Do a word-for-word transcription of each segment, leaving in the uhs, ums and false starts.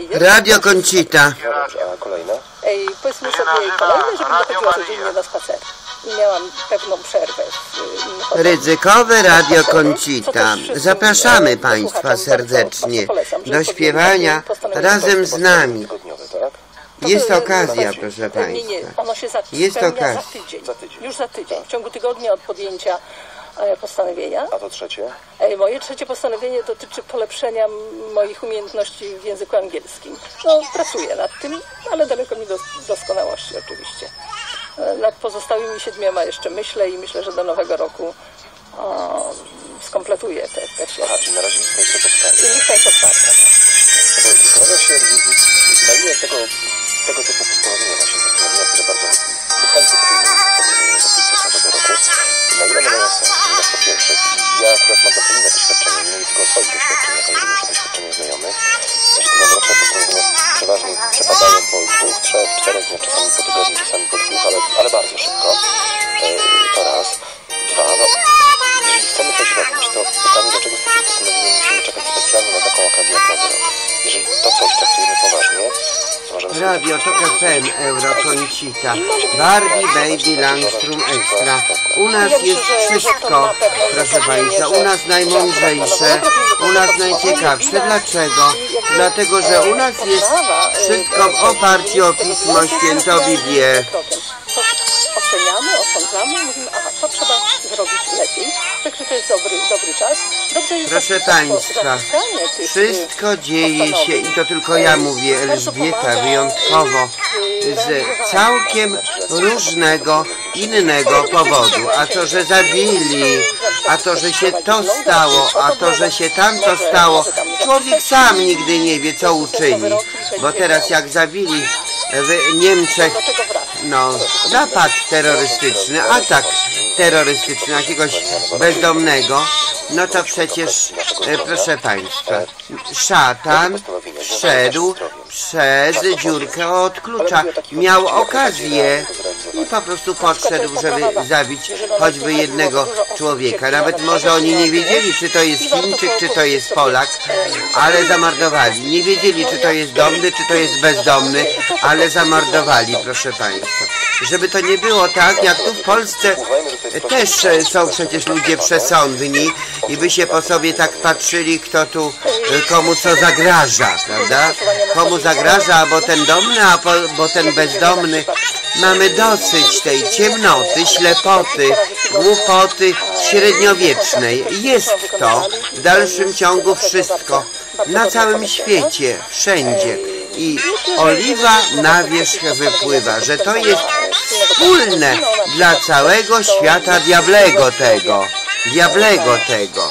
Radio Conchita. No dobrze, a kolejne? Ej, powiedzmy sobie kolejne, żebym dochodziła codziennie na spacer. I miałam pewną przerwę. W, Ryzykowe Radio Conchita. Zapraszamy Państwa serdecznie do śpiewania razem z nami. Jest okazja, proszę Państwa. Nie, nie, ono się Jest okazja. za tydzień. Za tydzień. Już za tydzień. W ciągu tygodnia od podjęcia postanowienia. A to trzecie? Moje trzecie postanowienie dotyczy polepszenia moich umiejętności w języku angielskim. No, pracuję nad tym, ale daleko mi do doskonałości oczywiście. Nad pozostałymi siedmioma jeszcze myślę i myślę, że do nowego roku o, skompletuję te, te się. Aha, czyli na razie lista jest otwarta. Lista jest otwarta. Zastanawiam się, na ile tego, tego typu postanowienia, właśnie postanowienia, które bardzo chętnie podejmują zapisać nowego roku, na ile one mają sens? Ponieważ po pierwsze, ja akurat mam trochę inne doświadczenie, nie tylko o swoich doświadczeniach, ale również o doświadczeniu znajomych, że te noworoczne postanowienia przeważnie przepadają po dwóch, trzech, czterech dniach, czasami po tygodniu, czasami po dwóch, ale, ale bardzo szybko. To raz. Dwa, no, jeżeli chcemy coś robić, to pytanie, dlaczego z takim postanowieniem musimy czekać specjalnie na taką okazję jak nowy rok. Jeżeli to coś traktujemy poważnie, to możemy... Radio Tok F M, Euro Conchita, Barbie, Baby, Langstrom Extra. U nas jest wszystko, proszę Państwa, u nas najmądrzejsze, u nas najciekawsze. Dlaczego? Dlatego, że u nas jest wszystko w oparciu o Pismo Święte, o Biblię. Oceniamy, osądzamy, mówimy, aha, to trzeba zrobić lepiej. Także to jest dobry, dobry czas. Dobrze jest Proszę Państwa, wszystko dzieje się, i to tylko ja mówię, Elżbieta, wyjątkowo, z całkiem różnego, innego powodu. A to, że zabili, a to, że się to stało, a to, że się tamto stało. Człowiek sam nigdy nie wie, co uczyni. Bo teraz jak zabili w Niemczech, no, napad terrorystyczny, atak terrorystyczny jakiegoś bezdomnego, no to przecież, e, proszę Państwa, szatan wszedł przez dziurkę od klucza. Miał okazję i po prostu podszedł, żeby zabić choćby jednego człowieka. Nawet może oni nie wiedzieli, czy to jest Chińczyk, czy to jest Polak, ale zamordowali. Nie wiedzieli, czy to jest domny, czy to jest bezdomny, ale zamordowali, proszę Państwa. Żeby to nie było tak, jak tu w Polsce też są przecież ludzie przesądni i by się po sobie tak patrzyli, kto tu komu co zagraża, prawda? Komu zagraża, albo ten domny, a po, bo ten bezdomny. Mamy dosyć tej ciemnoty, ślepoty, głupoty średniowiecznej. Jest to w dalszym ciągu wszystko, na całym świecie, wszędzie. I oliwa na wierzch wypływa, że to jest wspólne dla całego świata diablego tego, diablego tego.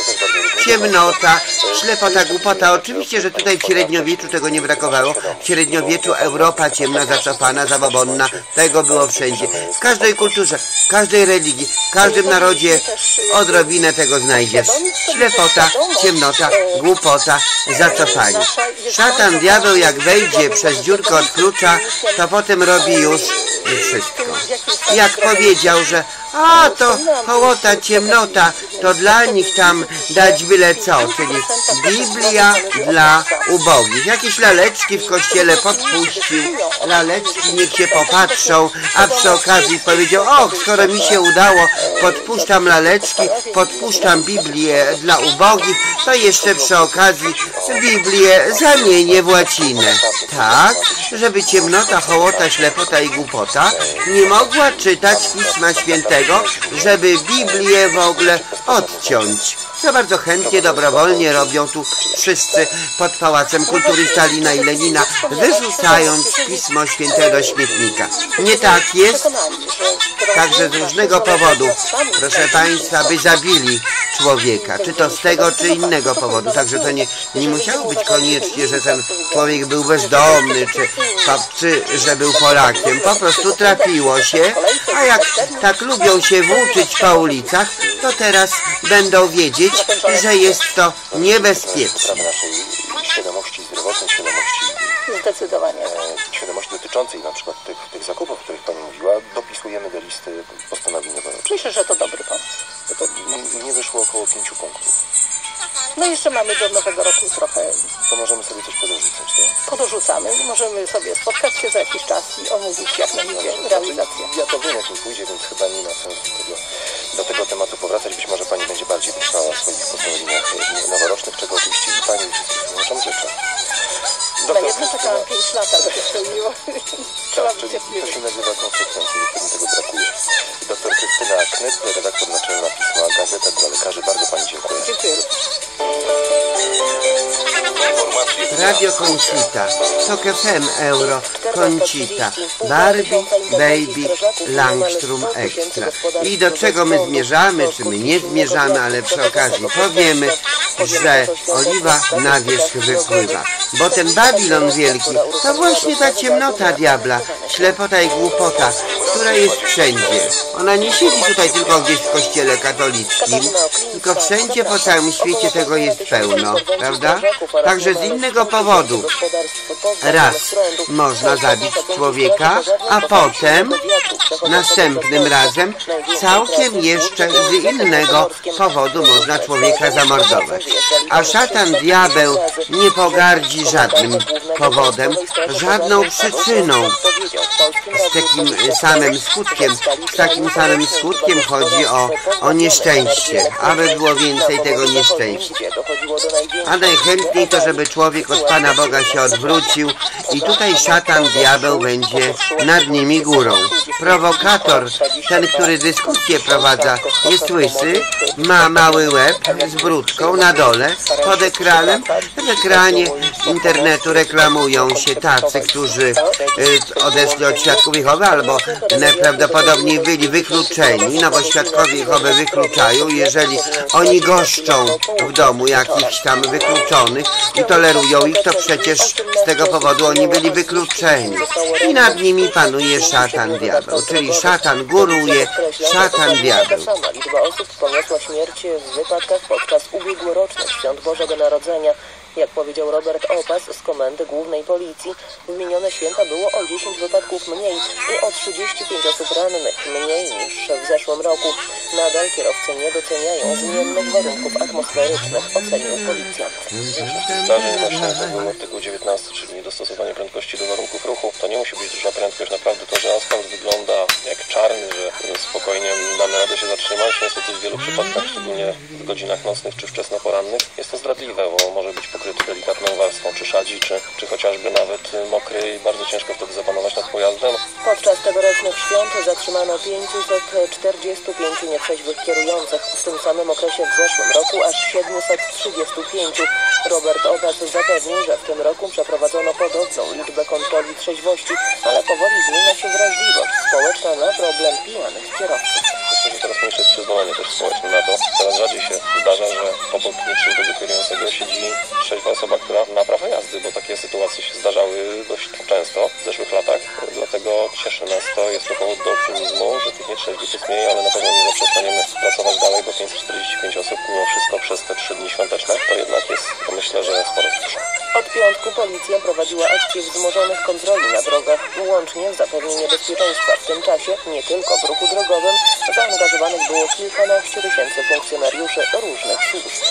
Ciemnota, ślepota, głupota. Oczywiście, że tutaj w średniowieczu tego nie brakowało. W średniowieczu Europa ciemna, zacofana, zabobonna. Tego było wszędzie. W każdej kulturze, w każdej religii, w każdym narodzie odrobinę tego znajdziesz. Ślepota, ciemnota, głupota, zacofanie. Szatan, diabeł, jak wejdzie przez dziurkę od klucza, to potem robi już wszystko. Jak powiedział, że a to hołota, ciemnota, to dla nich tam dać byle co, czyli Biblia dla ubogich. Jakieś laleczki w kościele podpuścił, laleczki niech się popatrzą, a przy okazji powiedział, och, skoro mi się udało, podpuszczam laleczki, podpuszczam Biblię dla ubogich, to jeszcze przy okazji Biblię zamienię w łacinę. Tak, żeby ciemnota, hołota, ślepota i głupota nie mogła czytać Pisma Świętego, żeby Biblię w ogóle odciąć. Co bardzo chętnie, dobrowolnie robią tu wszyscy pod Pałacem Kultury Stalina i Lenina, wyrzucając Pismo Święte do śmietnika. Nie tak jest? Także z różnego powodu, proszę Państwa, by zabili człowieka, czy to z tego, czy innego powodu. Także to nie, nie musiało być koniecznie, że ten człowiek był bezdomny, czy, czy że był Polakiem. Po prostu trafiło się, a jak tak lubią się włóczyć po ulicach, to teraz będą wiedzieć, że jest to niebezpieczne. naszej świadomości zdrowotnej, świadomości, Zdecydowanie. e, świadomości dotyczącej na przykład tych, tych zakupów, o których Pani mówiła, dopisujemy do listy postanowień noworocznych. Myślę, że to dobry pomysł. To mnie wyszło około pięciu punktów. No i jeszcze mamy do nowego roku trochę. To możemy sobie coś podorzucać, tak? Podorzucamy, możemy sobie spotkać się za jakiś czas i omówić, jak nam idzie realizacja. Ja to wiem, jak mi pójdzie, więc chyba nie ma sensu tego, do tego tematu powracać. Być może Pani będzie bardziej myślała o swoich postanowieniach noworocznych, czego oczywiście i Pani i wszystkim słuchaczom życzę. Na jedno czekałam pięć lat, ale się spełniło. Trzeba być cierpliwym. To się nazywa konsekwencje, którym tego brakuje. Doktor Krystyna Knyt, redaktor naczelna pisma Gazeta dla Lekarzy. Bardzo Pani dziękuję. Dziękuję. Radio Conchita, Tok F M Euro, Conchita, Barbie, Baby, Langstrom Extra. I do czego my zmierzamy, czy my nie zmierzamy, ale przy okazji powiemy, że oliwa na wierzch wypływa. Bo ten Babilon wielki to właśnie ta ciemnota diabla, ślepota i głupota, która jest wszędzie. Ona nie siedzi tutaj tylko gdzieś w kościele katolickim, tylko wszędzie po całym świecie tego jest pełno, prawda? Także z innego powodu raz można zabić człowieka, a potem następnym razem całkiem jeszcze z innego powodu można człowieka zamordować. A szatan diabeł nie pogardzi żadnym powodem, żadną przyczyną. Z takim samym skutkiem, z takim samym skutkiem chodzi o, o nieszczęście, aby było więcej tego nieszczęścia. A najchętniej to, żeby człowiek od Pana Boga się odwrócił i tutaj szatan, diabeł będzie nad nimi górą. Prowokator, ten, który dyskusję prowadza, jest łysy, ma mały łeb z brudką na dole, pod ekranem. W ekranie internetu reklamują się tacy, którzy y, odeszli od świadków Jehowy albo najprawdopodobniej byli wykluczeni, no bo świadkowie Jehowy wykluczają, jeżeli oni goszczą w domu jakichś tam wykluczonych i tolerują ich, to przecież z tego powodu oni byli wykluczeni. I nad nimi panuje szatan diabeł, czyli szatan góruje, szatan diabeł. Liczba osób poniosła śmierć w wypadkach podczas ubiegłorocznych Świąt Bożego Narodzenia. Jak powiedział Robert Opas z Komendy Głównej Policji, w minione święta było o dziesięć wypadków mniej i o trzydzieści pięć osób rannych mniej niż w zeszłym roku. Nadal kierowcy nie doceniają zmiennych warunków atmosferycznych, ocenił policjant. Zdarzeń na szczęście artykuł dziewiętnasty, czyli niedostosowanie prędkości do warunków ruchu. To nie musi być duża prędkość. Naprawdę to, że asfalt wygląda jak czarny, że spokojnie damy radę się zatrzymać. Niestety w wielu przypadkach, szczególnie w godzinach nocnych czy wczesnoporannych, jest to zdradliwe, bo może być pokryty delikatną warstwą, czy szadzi, czy, czy chociażby nawet mokry i bardzo ciężko wtedy zapanować nad pojazdem. Podczas tegorocznych świąt zatrzymano pięćset czterdzieści pięć nietrzeźwych kierujących. W tym samym okresie w zeszłym roku aż siedemset trzydzieści pięć. Robert Opas zapewnił, że w tym roku przeprowadzono podobną liczbę kontroli trzeźwości, ale powoli zmienia się wrażliwość społeczna na problem pijanych kierowców. Myślę, że coraz mniejsze jest przyzwolenie też społeczne na to. Coraz rzadziej się zdarza, że obok nietrzeźwego kierującego siedzi trzeźwa osoba, która ma prawo jazdy, bo takie sytuacje się zdarzały dość często w zeszłych latach. Dlatego cieszy nas to, jest to powód do optymizmu, że tych nietrzeźwych jest mniej, ale na pewno nie zaprzestaniemy pracować dalej, bo pięćset czterdzieści pięć osób mimo wszystko przez te trzy dni świąteczne to jednak jest, to myślę, że sporo cieszy. Od piątku policja prowadziła akcję wzmożonych kontroli na drogach. Łącznie w zapewnienie bezpieczeństwa w tym czasie, nie tylko w ruchu drogowym, zaangażowanych było kilkanaście tysięcy funkcjonariuszy różnych służb.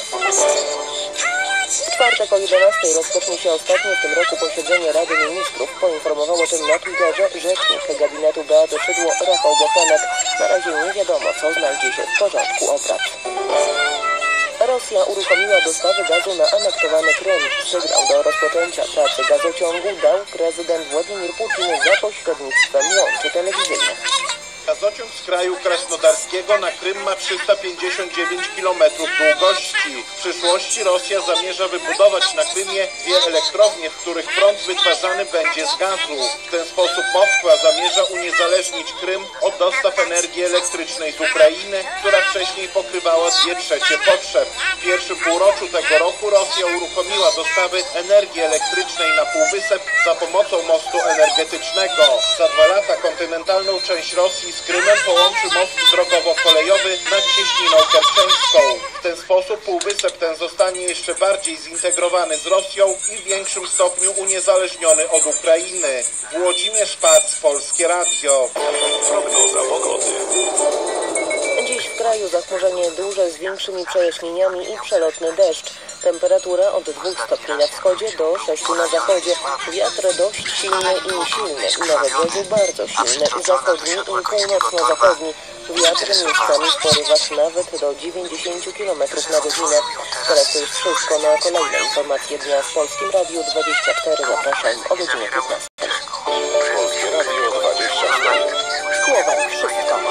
W czwartek o jedenastej rozpocznie się ostatnie w tym roku posiedzenie Rady Ministrów. Poinformował o tym na Twitterze rzecznik gabinetu Beaty Szydło Rafał Bochenek. Na razie nie wiadomo, co znajdzie się w porządku obrad. Rosja uruchomiła dostawy gazu na anektowany Krym. Sygnał do rozpoczęcia pracy gazociągu dał prezydent Władimir Putin za pośrednictwem łączy telewizyjnych. Gazociąg z kraju krasnodarskiego na Krym ma trzysta pięćdziesiąt dziewięć kilometrów długości. W przyszłości Rosja zamierza wybudować na Krymie dwie elektrownie, w których prąd wytwarzany będzie z gazu. W ten sposób Moskwa zamierza uniezależnić Krym od dostaw energii elektrycznej z Ukrainy, która wcześniej pokrywała dwie trzecie potrzeb. W pierwszym półroczu tego roku Rosja uruchomiła dostawy energii elektrycznej na półwysep za pomocą mostu energetycznego. Za dwa lata kontynentalną część Rosji z Krymem połączy most drogowo-kolejowy nad Cieśniną Kerczeńską. W ten sposób półwysep ten zostanie jeszcze bardziej zintegrowany z Rosją i w większym stopniu uniezależniony od Ukrainy. Włodzimierz Pac, Polskie Radio. Prognoza pogody. Dziś w kraju zachmurzenie duże z większymi przejaśnieniami i przelotny deszcz. Temperatura od dwóch stopni na wschodzie do sześciu na zachodzie. Wiatr dość silny i silny. Na wybrzeżu bardzo silny. Zachodni i północno-zachodni. Wiatr miejscami w porywach nawet do dziewięćdziesięciu kilometrów na godzinę. Teraz to już wszystko. Na kolejne informacje dnia w Polskim Radiu dwadzieścia cztery zapraszam o godzinie piętnastej. Polskie Radio dwadzieścia cztery. Słowa wszystko.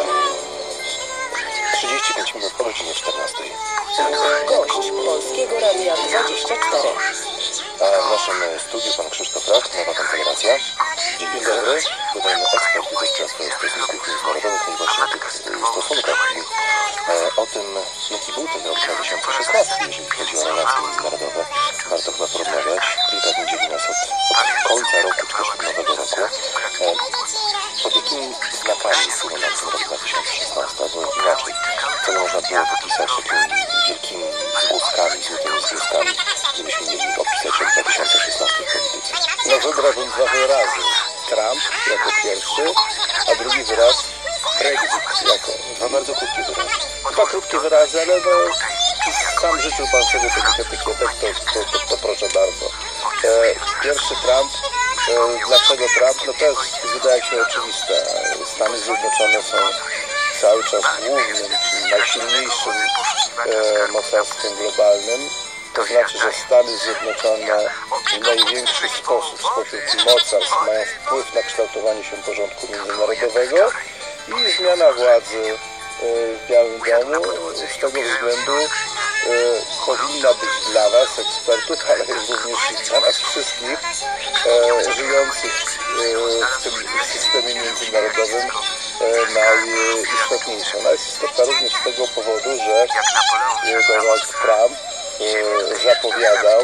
trzydzieści pięć minut po godzinie czternastej. Gość Polskiego Radia dwadzieścia cztery. A w naszym studiu pan Krzysztof Rak, Nowa Konfederacja. Dzień dobry. Dodajmy ekspert do spraw stosunków międzynarodowych i właśnie o tych stosunkach i e, o tym, jaki był ten rok dwa tysiące szesnasty, jeżeli chodzi o relacje międzynarodowe. Warto chyba porozmawiać. Kilka dni dzieli nas od, od końca roku, czy też od nowego roku. E, pod jakimi znakami wpływa na ten rok dwa tysiące szesnasty, albo inaczej, co można było wypisać takimi wielkimi zgłoskami, złotymi zgłoskami, gdybyśmy mieli opisać rok dwa tysiące szesnasty w polityce. No wybrałbym dwa wyrazy. Trump jako pierwszy, a drugi wyraz Brexit jako. Dwa bardzo krótkie wyrazy. Dwa krótkie wyrazy, ale no, sam życzył pan sobie takich etykietek, to, to, to, to proszę bardzo. E, pierwszy Trump. E, dlaczego Trump? No to jest, wydaje się oczywiste. Stany Zjednoczone są cały czas głównym, czyli najsilniejszym e, mocarstwem globalnym. To znaczy, że Stany Zjednoczone w największy sposób spośród mocarstw mają wpływ na kształtowanie się porządku międzynarodowego i zmiana władzy w Białym Domu z tego względu powinna być dla nas, ekspertów, ale również i dla nas wszystkich żyjących w tym systemie międzynarodowym najistotniejsza. Ona jest istotna również z tego powodu, że Donald Trump zapowiadał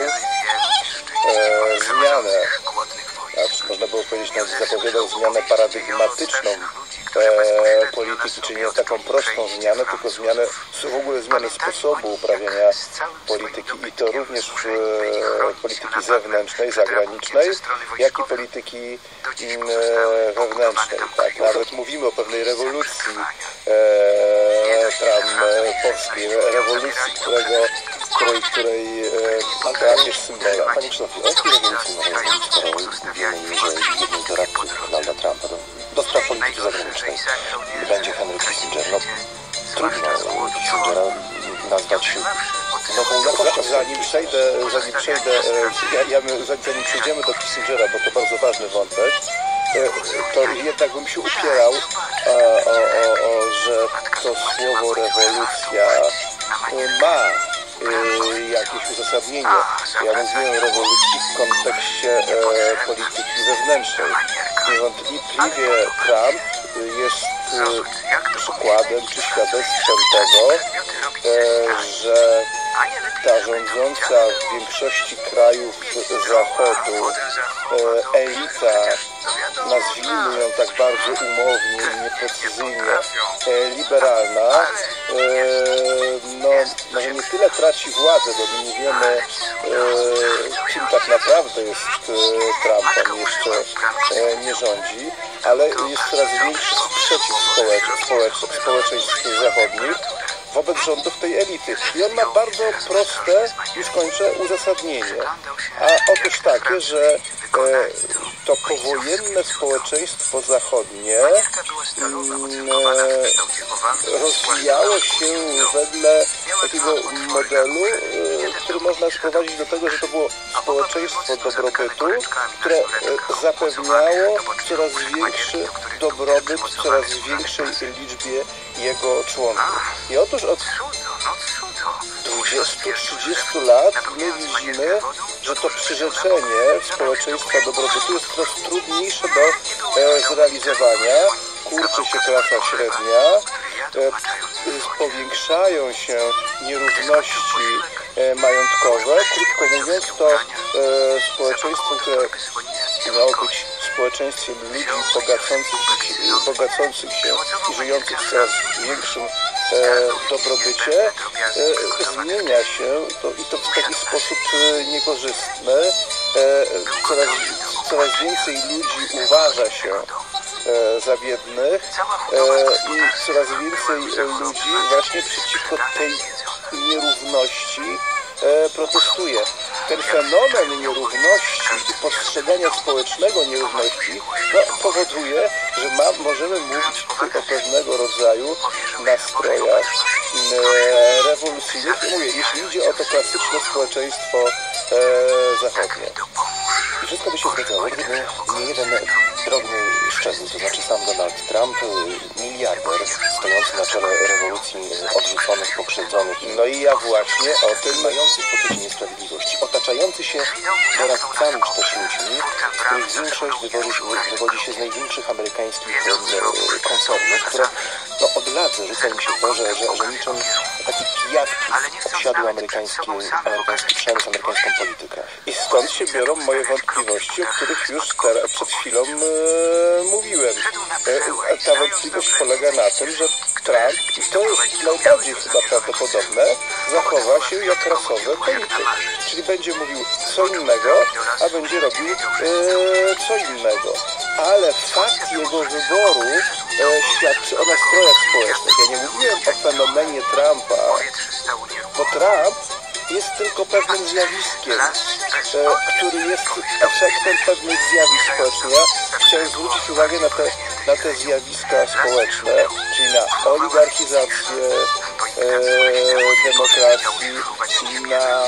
e, zmianę, a można było powiedzieć, nawet zapowiadał zmianę paradygmatyczną e, polityki, czyli nie taką prostą zmianę, tylko zmianę, w ogóle zmianę sposobu uprawiania polityki i to również e, polityki zewnętrznej, zagranicznej, jak i polityki e, wewnętrznej. Tak? Nawet mówimy o pewnej rewolucji e, tam e, polskiej, rewolucji, którego której, której e, Trump jest symbolem. Panie Krzysztofie, o jakiej rewolucji mówimy, skoro wiemy, że jednym z doradców Donalda Trumpa do, do spraw polityki zagranicznej będzie Henry Kissinger? No, trudno Kissingera nazwać nową jakością. Zanim przejdę, zanim przejdę, ja, ja, zanim przejdziemy do Kissingera, bo to bardzo ważny wątek, to jednak bym się upierał, o, o, o, że to słowo rewolucja ma jakieś uzasadnienie. Ja mówiłem o rewolucji w kontekście e, polityki wewnętrznej. Niewątpliwie Trump jest e, przykładem czy świadectwem tego, e, że ta rządząca w większości krajów Zachodu e, elita, nazwijmy ją tak bardzo umownie, nieprecyzyjnie, e, liberalna, e, no może nie tyle traci władzę, bo my nie wiemy, e, kim tak naprawdę jest e, Trump, on jeszcze e, nie rządzi, ale jest coraz większy sprzeciw społeczny, społeczny, społeczeństw zachodnich wobec rządów tej elity. I on ma bardzo proste, już kończę, uzasadnienie. A otóż takie, że e, to powojenne społeczeństwo zachodnie mm, e, rozwijało się wedle takiego modelu, e, który można sprowadzić do tego, że to było społeczeństwo dobrobytu, które e, zapewniało coraz większy dobrobyt w coraz większej liczbie jego członków. I otóż od dwudziestu trzydziestu lat my widzimy, że to przyrzeczenie społeczeństwa dobrobytu jest coraz trudniejsze do e, zrealizowania. Kurczy się klasa średnia, e, powiększają się nierówności e, majątkowe. Krótko mówiąc, to e, społeczeństwo, które miało być społeczeństwem ludzi bogacących, bogacących się i żyjących w coraz większym e, dobrobycie, e, zmienia się to, i to w taki sposób e, niekorzystny. E, coraz, coraz więcej ludzi uważa się e, za biednych e, i coraz więcej ludzi właśnie przeciwko tej nierówności e, protestuje. Ten fenomen nierówności i postrzegania społecznego nierówności no, powoduje, że ma, możemy mówić o pewnego rodzaju nastrojach e, rewolucyjnych. Mówię, jeśli idzie o to klasyczne społeczeństwo e, zachodnie. I wszystko by się zgadzało, gdyby nie jeden drobny szczegół, to znaczy sam Donald Trump, miliarder stojący na czele rewolucji odrzuconych, pokrzywdzonych. No i ja właśnie o tym, mający poczucie niesprawiedliwości, otaczający się doradcami czy też ludźmi, z których większość wywodzi, wywodzi się z największych amerykańskich koncernów, które no, od lat zarzuca im się to, że, że, że niczym takie pijawki obsiadły amerykański, amerykański przemysł, amerykańską politykę. I stąd się biorą moje wątpliwości, o których już teraz, przed chwilą e, mówiłem. E, ta wątpliwość polega na tym, że Trump, i to jest najbardziej chyba prawdopodobne, zachowa się jak rasowy polityk. Czyli będzie mówił co innego, a będzie robił e, co innego. Ale fakt jego wyboru e, świadczy o nastrojach społecznych. Ja nie mówiłem o fenomenie Trumpa, bo Trump jest tylko pewnym zjawiskiem, e, który jest efektem pewnych zjawisk społecznych. Ja chciałem zwrócić uwagę na te, na te zjawiska społeczne, czyli na oligarchizację e, demokracji, na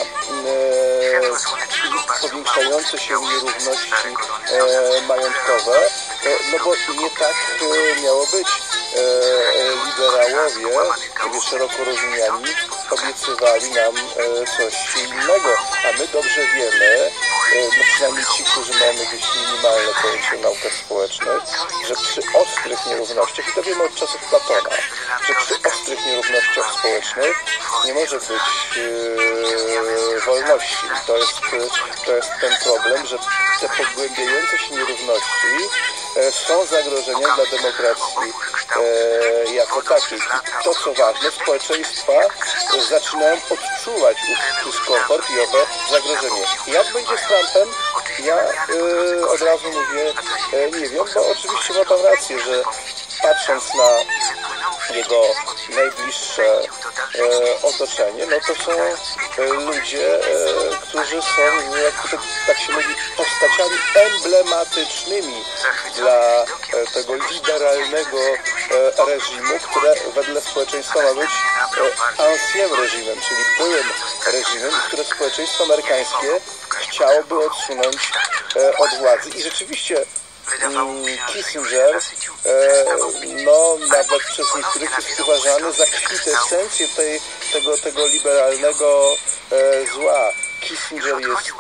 e, powiększające się nierówności e, majątkowe, e, no bo nie tak e, miało być. E, liberałowie, kiedy szeroko rozumiani, obiecywali nam e, coś innego, a my dobrze wiemy, e, no przynajmniej ci, którzy mają jakieś minimalne pojęcie o naukach społecznych, że przy ostrych nierównościach, i to wiemy od czasów Platona, że przy ostrych nierównościach społecznych nie może być e, wolności. To jest, to jest ten problem, że te pogłębiające się nierówności e, są zagrożeniem dla demokracji e, jako takiej. I to, co ważne, społeczeństwa zaczynają odczuwać ów dyskomfort i owe zagrożenie. Jak będzie z Trumpem? Ja e, od razu mówię, e, nie wiem, bo oczywiście ma pan rację, że patrząc na jego najbliższe e, otoczenie, no to są e, ludzie, e, którzy są, jak to, tak się mówi, postaciami emblematycznymi dla e, tego liberalnego e, reżimu, które wedle społeczeństwa ma być e, ancien reżimem, czyli byłym reżimem, które społeczeństwo amerykańskie chciałoby odsunąć e, od władzy. I rzeczywiście Kissinger, e, no nawet przez niektórych jest uważany za kwintesencję tej, tego, tego liberalnego e, zła. Kissinger jest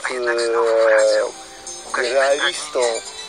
e, realistą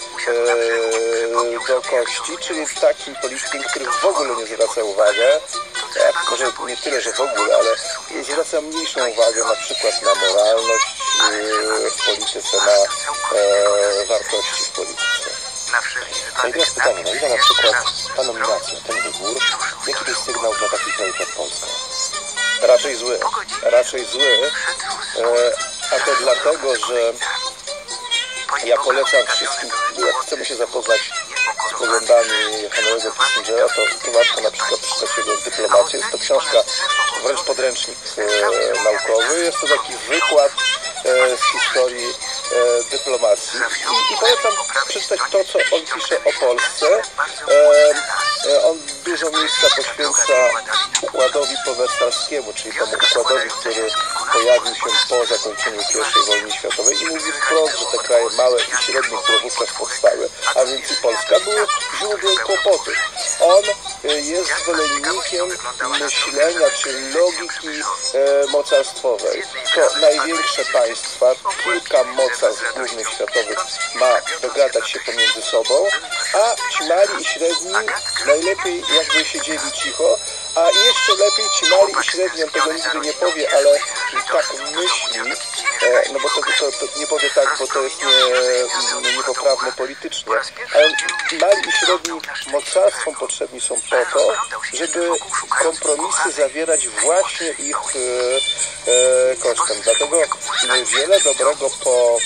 e, do kości, czyli takim politykiem, który w ogóle nie zwraca uwagę, e, może nie tyle, że w ogóle, ale zwraca mniejszą uwagę na przykład na moralność e, w polityce, na e, wartości w polityce. No i teraz pytanie, na ile na przykład ta nominacja, ten wybór, jaki to jest sygnał dla takich krajów jak Polska? Raczej zły. Raczej zły, e, a to dlatego, że ja polecam wszystkim, jak chcemy się zapoznać z poglądami Henry'ego Kissingera, to, to warto na przykład przeczytać jego dyplomację. Jest to książka, wręcz podręcznik e, naukowy. Jest to taki wykład e, z historii e, dyplomacji. I, I polecam przeczytać to, co on pisze o Polsce. E, e, on dużo miejsca poświęca układowi powestarzskiemu, czyli temu układowi, który pojawił się po zakończeniu pierwszej wojny światowej i mówi wprost, że te kraje małe i średnie, które wówczas powstały, a więc i Polska, były źródłem kłopotów. On jest zwolennikiem myślenia czy logiki e, mocarstwowej. To największe państwa, kilka mocarstw głównych światowych ma dogadać się pomiędzy sobą, a ci mali i średni najlepiej jakby siedzieli cicho, a jeszcze lepiej ci mali i średni, on tego nigdy nie powie, ale tak myśli, e, no bo to, to, to nie powie tak, bo to jest nie, niepoprawne politycznie, ale mali i średni mocarstwom potrzebni są po to, żeby kompromisy zawierać właśnie ich e, e, kosztem. Dlatego wiele dobrego po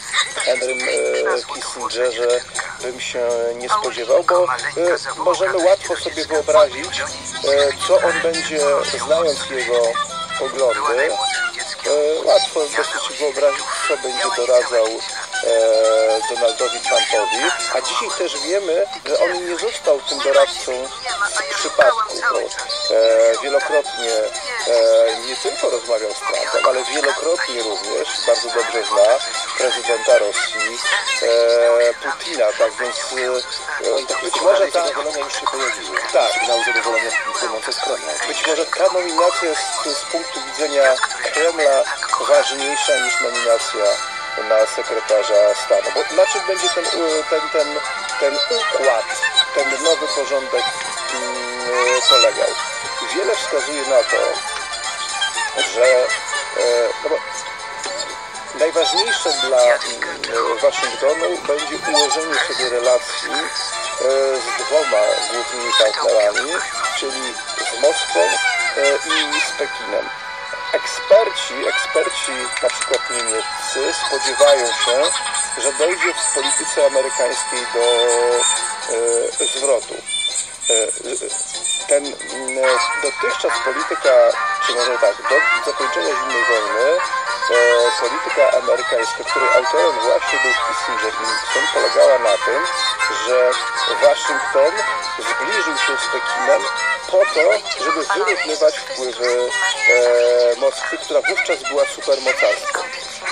Henrym e, Kissingerze bym się nie spodziewał, bo e, możemy łatwo sobie wyobrazić, e, co on będzie, znając jego poglądy, e, łatwo dosyć wyobrazić, co będzie doradzał e, Donaldowi Trumpowi, a dzisiaj też wiemy, że on nie został tym doradcą z przypadku, bo e, wielokrotnie e, nie tylko rozmawiał z Trumpem, ale wielokrotnie również bardzo dobrze zna prezydenta Rosji, e, Putina, tak więc e, być może ta zadowolenia już się pojawiły. Tak, sygnały zadowolenia płynące z Kremla. Być może ta nominacja jest z punktu widzenia Kremla ważniejsza niż nominacja na sekretarza stanu. Bo na czym będzie ten, ten, ten, ten układ, ten nowy porządek hmm, polegał? Wiele wskazuje na to, że e, no bo najważniejsze dla e, Waszyngtonu będzie ułożenie sobie relacji e, z dwoma głównymi partnerami, czyli z Moskwą e, i z Pekinem. Eksperci, eksperci na przykład niemieccy spodziewają się, że dojdzie w polityce amerykańskiej do e, zwrotu. E, ten e, dotychczas polityka, czy może tak, do zakończenia zimnej wojny, e, polityka amerykańska, której autorem właśnie był Kissinger i Nixon, polegała na tym, że Waszyngton zbliżył się z Pekinem po to, żeby wyrównywać wpływy e, Moskwy, która wówczas była supermocarstwem.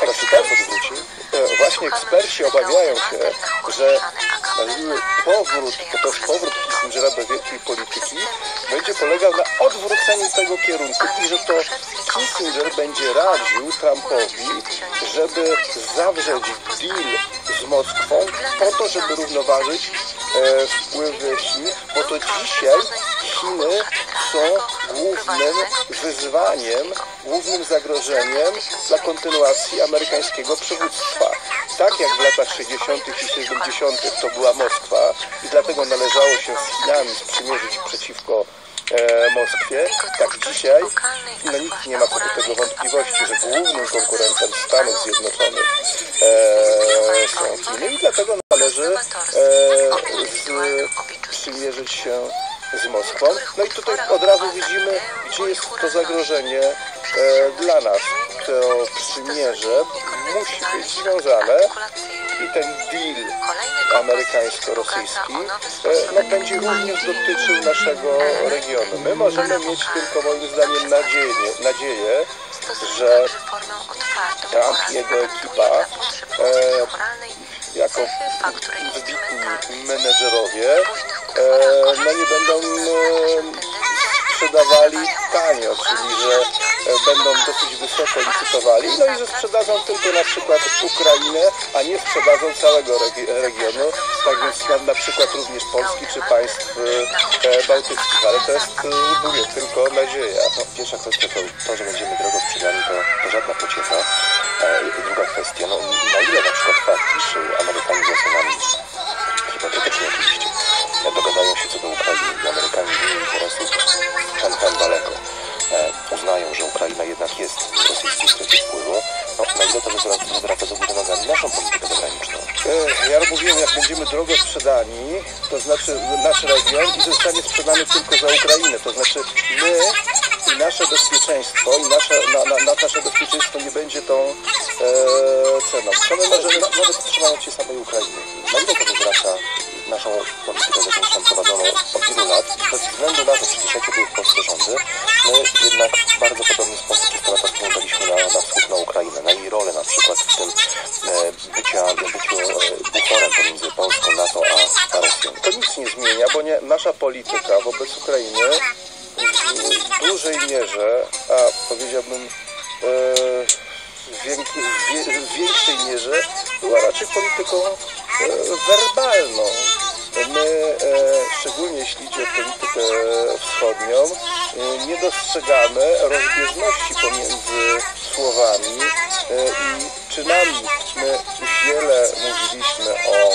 E, właśnie eksperci obawiają się, że powrót, bo to powrót Kissingera do wielkiej polityki będzie polegał na odwróceniu tego kierunku i że to Kissinger będzie radził Trumpowi, żeby zawrzeć deal z Moskwą po to, żeby równoważyć e, wpływy Chin, bo to dzisiaj Chiny są głównym wyzwaniem, głównym zagrożeniem dla kontynuacji amerykańskiego przywództwa. Tak jak w latach sześćdziesiątych i siedemdziesiątych to była Moskwa i dlatego należało się z Chinami sprzymierzyć przeciwko e, Moskwie, tak dzisiaj no, nikt nie ma co do tego wątpliwości, że głównym konkurentem Stanów Zjednoczonych e, są Chiny i dlatego należy e, z, sprzymierzyć się z Moskwą. No i tutaj od razu widzimy, gdzie jest to zagrożenie e, dla nas. To przymierze musi być związane i ten deal amerykańsko-rosyjski e, no, będzie również dotyczył naszego regionu. My możemy mieć tylko moim zdaniem nadzieję, nadzieję że Trump i jego ekipa e, jako wybitni menedżerowie e, no nie będą e, sprzedawali tanio, czyli że e, będą dosyć wysoko licytowali, no i że sprzedadzą tylko na przykład Ukrainę, a nie sprzedadzą całego regi regionu, tak więc na, na przykład również Polski czy państw e, bałtyckich, ale to jest, e, mówię, tylko nadzieja. No, pierwsza kwestia to, to, że będziemy drogo sprzedani, to, to żadna pociecha. E, druga kwestia, no na ile na przykład fakt, iż Amerykanie z Rosjanami, hipotetycznie oczywiście, dogadają się co do Ukrainy i Amerykanie w imię interesów czempion daleko e, uznają, że Ukraina jednak jest w rosyjskiej strefie wpływu, no na ile to wywraca do góry nogami naszą politykę zagraniczną? E, ja mówiłem, jak będziemy drogo sprzedani, to znaczy nasz region i zostanie sprzedany tylko za Ukrainę, to znaczy my i nasze bezpieczeństwo i nasze, na, na, na nasze bezpieczeństwo nie będzie tą e, ceną. Co my możemy, nawet trzymając się samej Ukrainy, na ile to wywraca naszą politykę zagraniczną prowadzoną od wielu lat, bez względu na to, przecież jakie były w Polsce rządy, my jednak w bardzo podobny sposób kilka lat spoglądaliśmy na, na wschód, na Ukrainę, na jej rolę na przykład w tym e, bycia, byciu e, buforem pomiędzy Polską, NATO a, a Rosją. To nic nie zmienia, bo nie, nasza polityka wobec Ukrainy w dużej mierze, a powiedziałbym e, w, wiek, w większej mierze była raczej polityką e, werbalną. My, e, szczególnie jeśli idzie o politykę wschodnią, e, nie dostrzegamy rozbieżności pomiędzy słowami e, i czynami. My wiele mówiliśmy o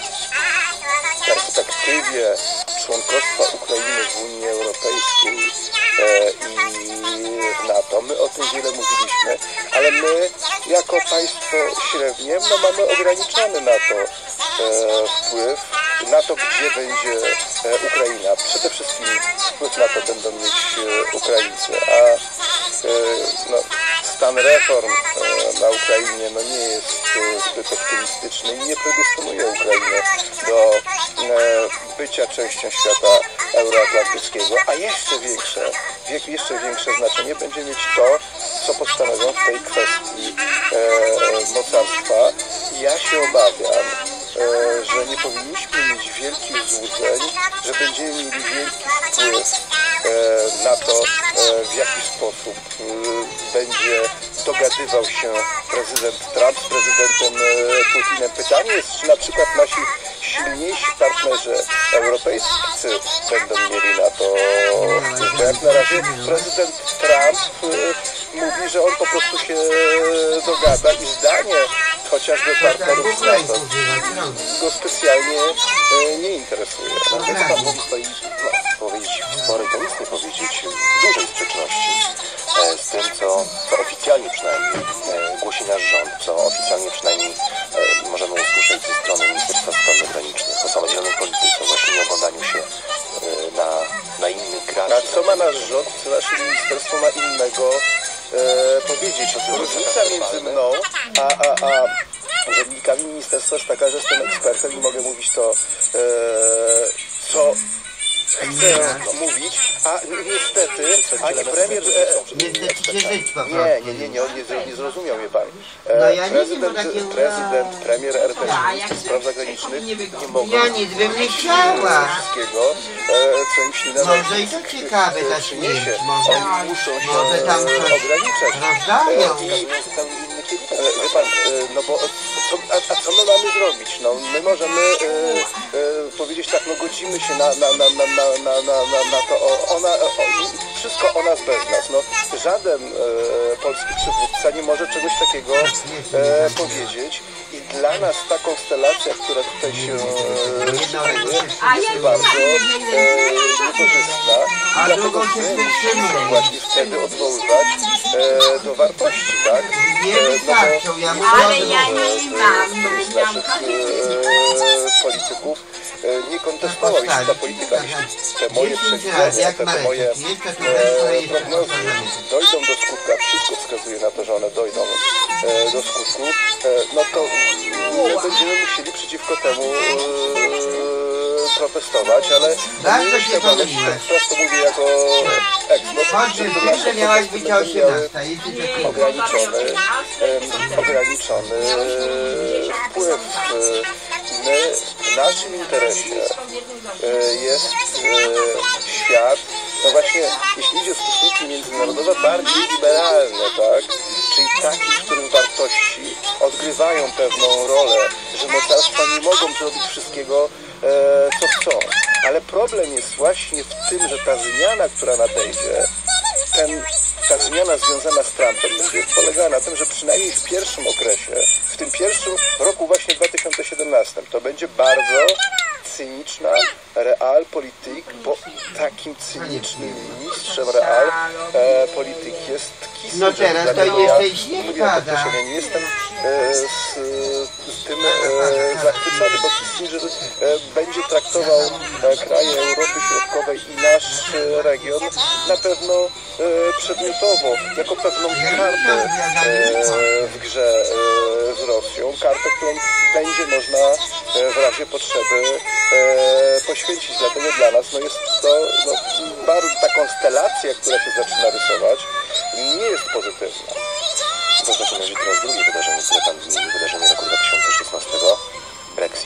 perspektywie członkostwa Ukrainy w Unii Europejskiej e, i w NATO. My o tym wiele mówiliśmy, ale my jako państwo średnie no, mamy ograniczony na to e, wpływ, na to, gdzie będzie e, Ukraina. Przede wszystkim wpływ na to będą mieć e, Ukraińcy, a e, no, stan reform e, na Ukrainie no, nie jest e, zbyt optymistyczny i nie predysponuje Ukrainy do e, bycia częścią świata euroatlantyckiego, a jeszcze większe, jeszcze większe znaczenie będzie mieć to, co postanowią w tej kwestii e, mocarstwa. Ja się obawiam, e, że nie powinniśmy mieć wielkich złudzeń, że będziemy mieli wielki wpływ e, na to, e, w jaki sposób e, będzie dogadywał się prezydent Trump z prezydentem e, Putinem. Pytanie jest, czy na przykład nasi silniejsi partnerzy europejscy będą mieli na to wpływ. Jak na razie prezydent Trump e, mówi, że on po prostu się dogada i zdanie chociażby partnerów z NATO go specjalnie e, nie interesuje. No więc pan mówi stoi, no, powiedzieć w sporej, to nic nie powiedzieć, w dużej sprzeczności e, z tym, co, co oficjalnie przynajmniej e, głosi nasz rząd, co oficjalnie przynajmniej e, możemy usłyszeć ze strony Ministerstwa Spraw Zagranicznych, o samodzielnej polityce, właśnie nie oglądaniu się e, na, na innych graczy. A co ma nasz rząd, co nasze ministerstwo ma innego e, powiedzieć? Różnica między mną a, a, a urzędnikami ministerstwa jest taka, że jestem ekspertem i mogę mówić to, e, co chcę mówić, a niestety ani premier... E, Nie chce ci się żyć po prostu. nie, nie, nie, nie, nie, nie zrozumiał mnie pan. E, No ja nie prezydent, wiem, takie- prezydent, premier R P, minister spraw zagranicznych nie mogą Ja nic bym nie chciała. wszystkiego, e, co im ślina na Może i to ciekawe ta przyniesie. śmierć. Może, Oni muszą się może tam coś ograniczać. rozdają. E, i, e, wie pan, e, no bo co, a, a co my mamy zrobić? No, my możemy e, e, powiedzieć tak, no godzimy się na, na, na, na, na, na, na, na, na to, o, ona, o, wszystko o nas bez nas. No, żaden e, polski przywódca nie może czegoś takiego e, powiedzieć i dla nas ta konstelacja, która tutaj się e, szykuje, jest bardzo e, niekorzystna. A Dlatego drugą się my musimy wstrzymuje. właśnie wtedy odwoływać e, do wartości, tak? Nie E, wystarczą, ja mówię Ale o ja tym. nie mam, któryś z miałam naszych kobiety. e, polityków e, nie kontestował, jeśli ta polityka, jeśli te moje dziesięć razy, przewidzenia, jak te, te Marek, moje jeszcze tutaj, to e, jeszcze prognozy powtarzamy. dojdą do skutku, a wszystko wskazuje na to, że one dojdą e, do skutku, e, no to my będziemy musieli przeciwko temu e, protestować, ale Bardzo nie się myślę, ale pomyliłeś. teraz to mówię jako ekspert, Choćby że to w nasze że miałaś protesty być o będą miały osiemnastej. Jeśli to ty. ograniczony, em, ograniczony e, wpływ. E, My, w naszym interesie e, jest e, świat, no właśnie, jeśli idzie o stosunki międzynarodowe, bardziej liberalne, tak? Czyli taki, w którym wartości odgrywają pewną rolę, że mocarstwa nie mogą zrobić wszystkiego, e, co chcą. Ale problem jest właśnie w tym, że ta zmiana, która nadejdzie, ten, ta zmiana związana z Trumpem będzie polegała na tym, że przynajmniej w pierwszym okresie, w tym pierwszym roku właśnie dwa tysiące siedemnastym, to będzie bardzo cyniczna realpolitik, bo takim cynicznym mistrzem realpolitik jest Kissinger. No teraz to Dlatego jeszcze ja i śnieg mówię pada. podkreślam, ja nie jestem e, z, z tym e, zachwycony, bo Kissinger e, będzie traktował e, kraje Europy Środkowej i nasz e, region na pewno e, przedmiotowo, jako pewną kartę e, w grze e, z Rosją, kartę, którą będzie można e, w razie potrzeby e, poświęcić. Dlatego dla nas no, jest to no, bardzo ta konstelacja, która się zaczyna rysować, nie jest pozytywna. To w takim razie teraz drugie wydarzenie, które pan wymienił, wydarzenie roku dwa tysiące szesnastego, Brexit.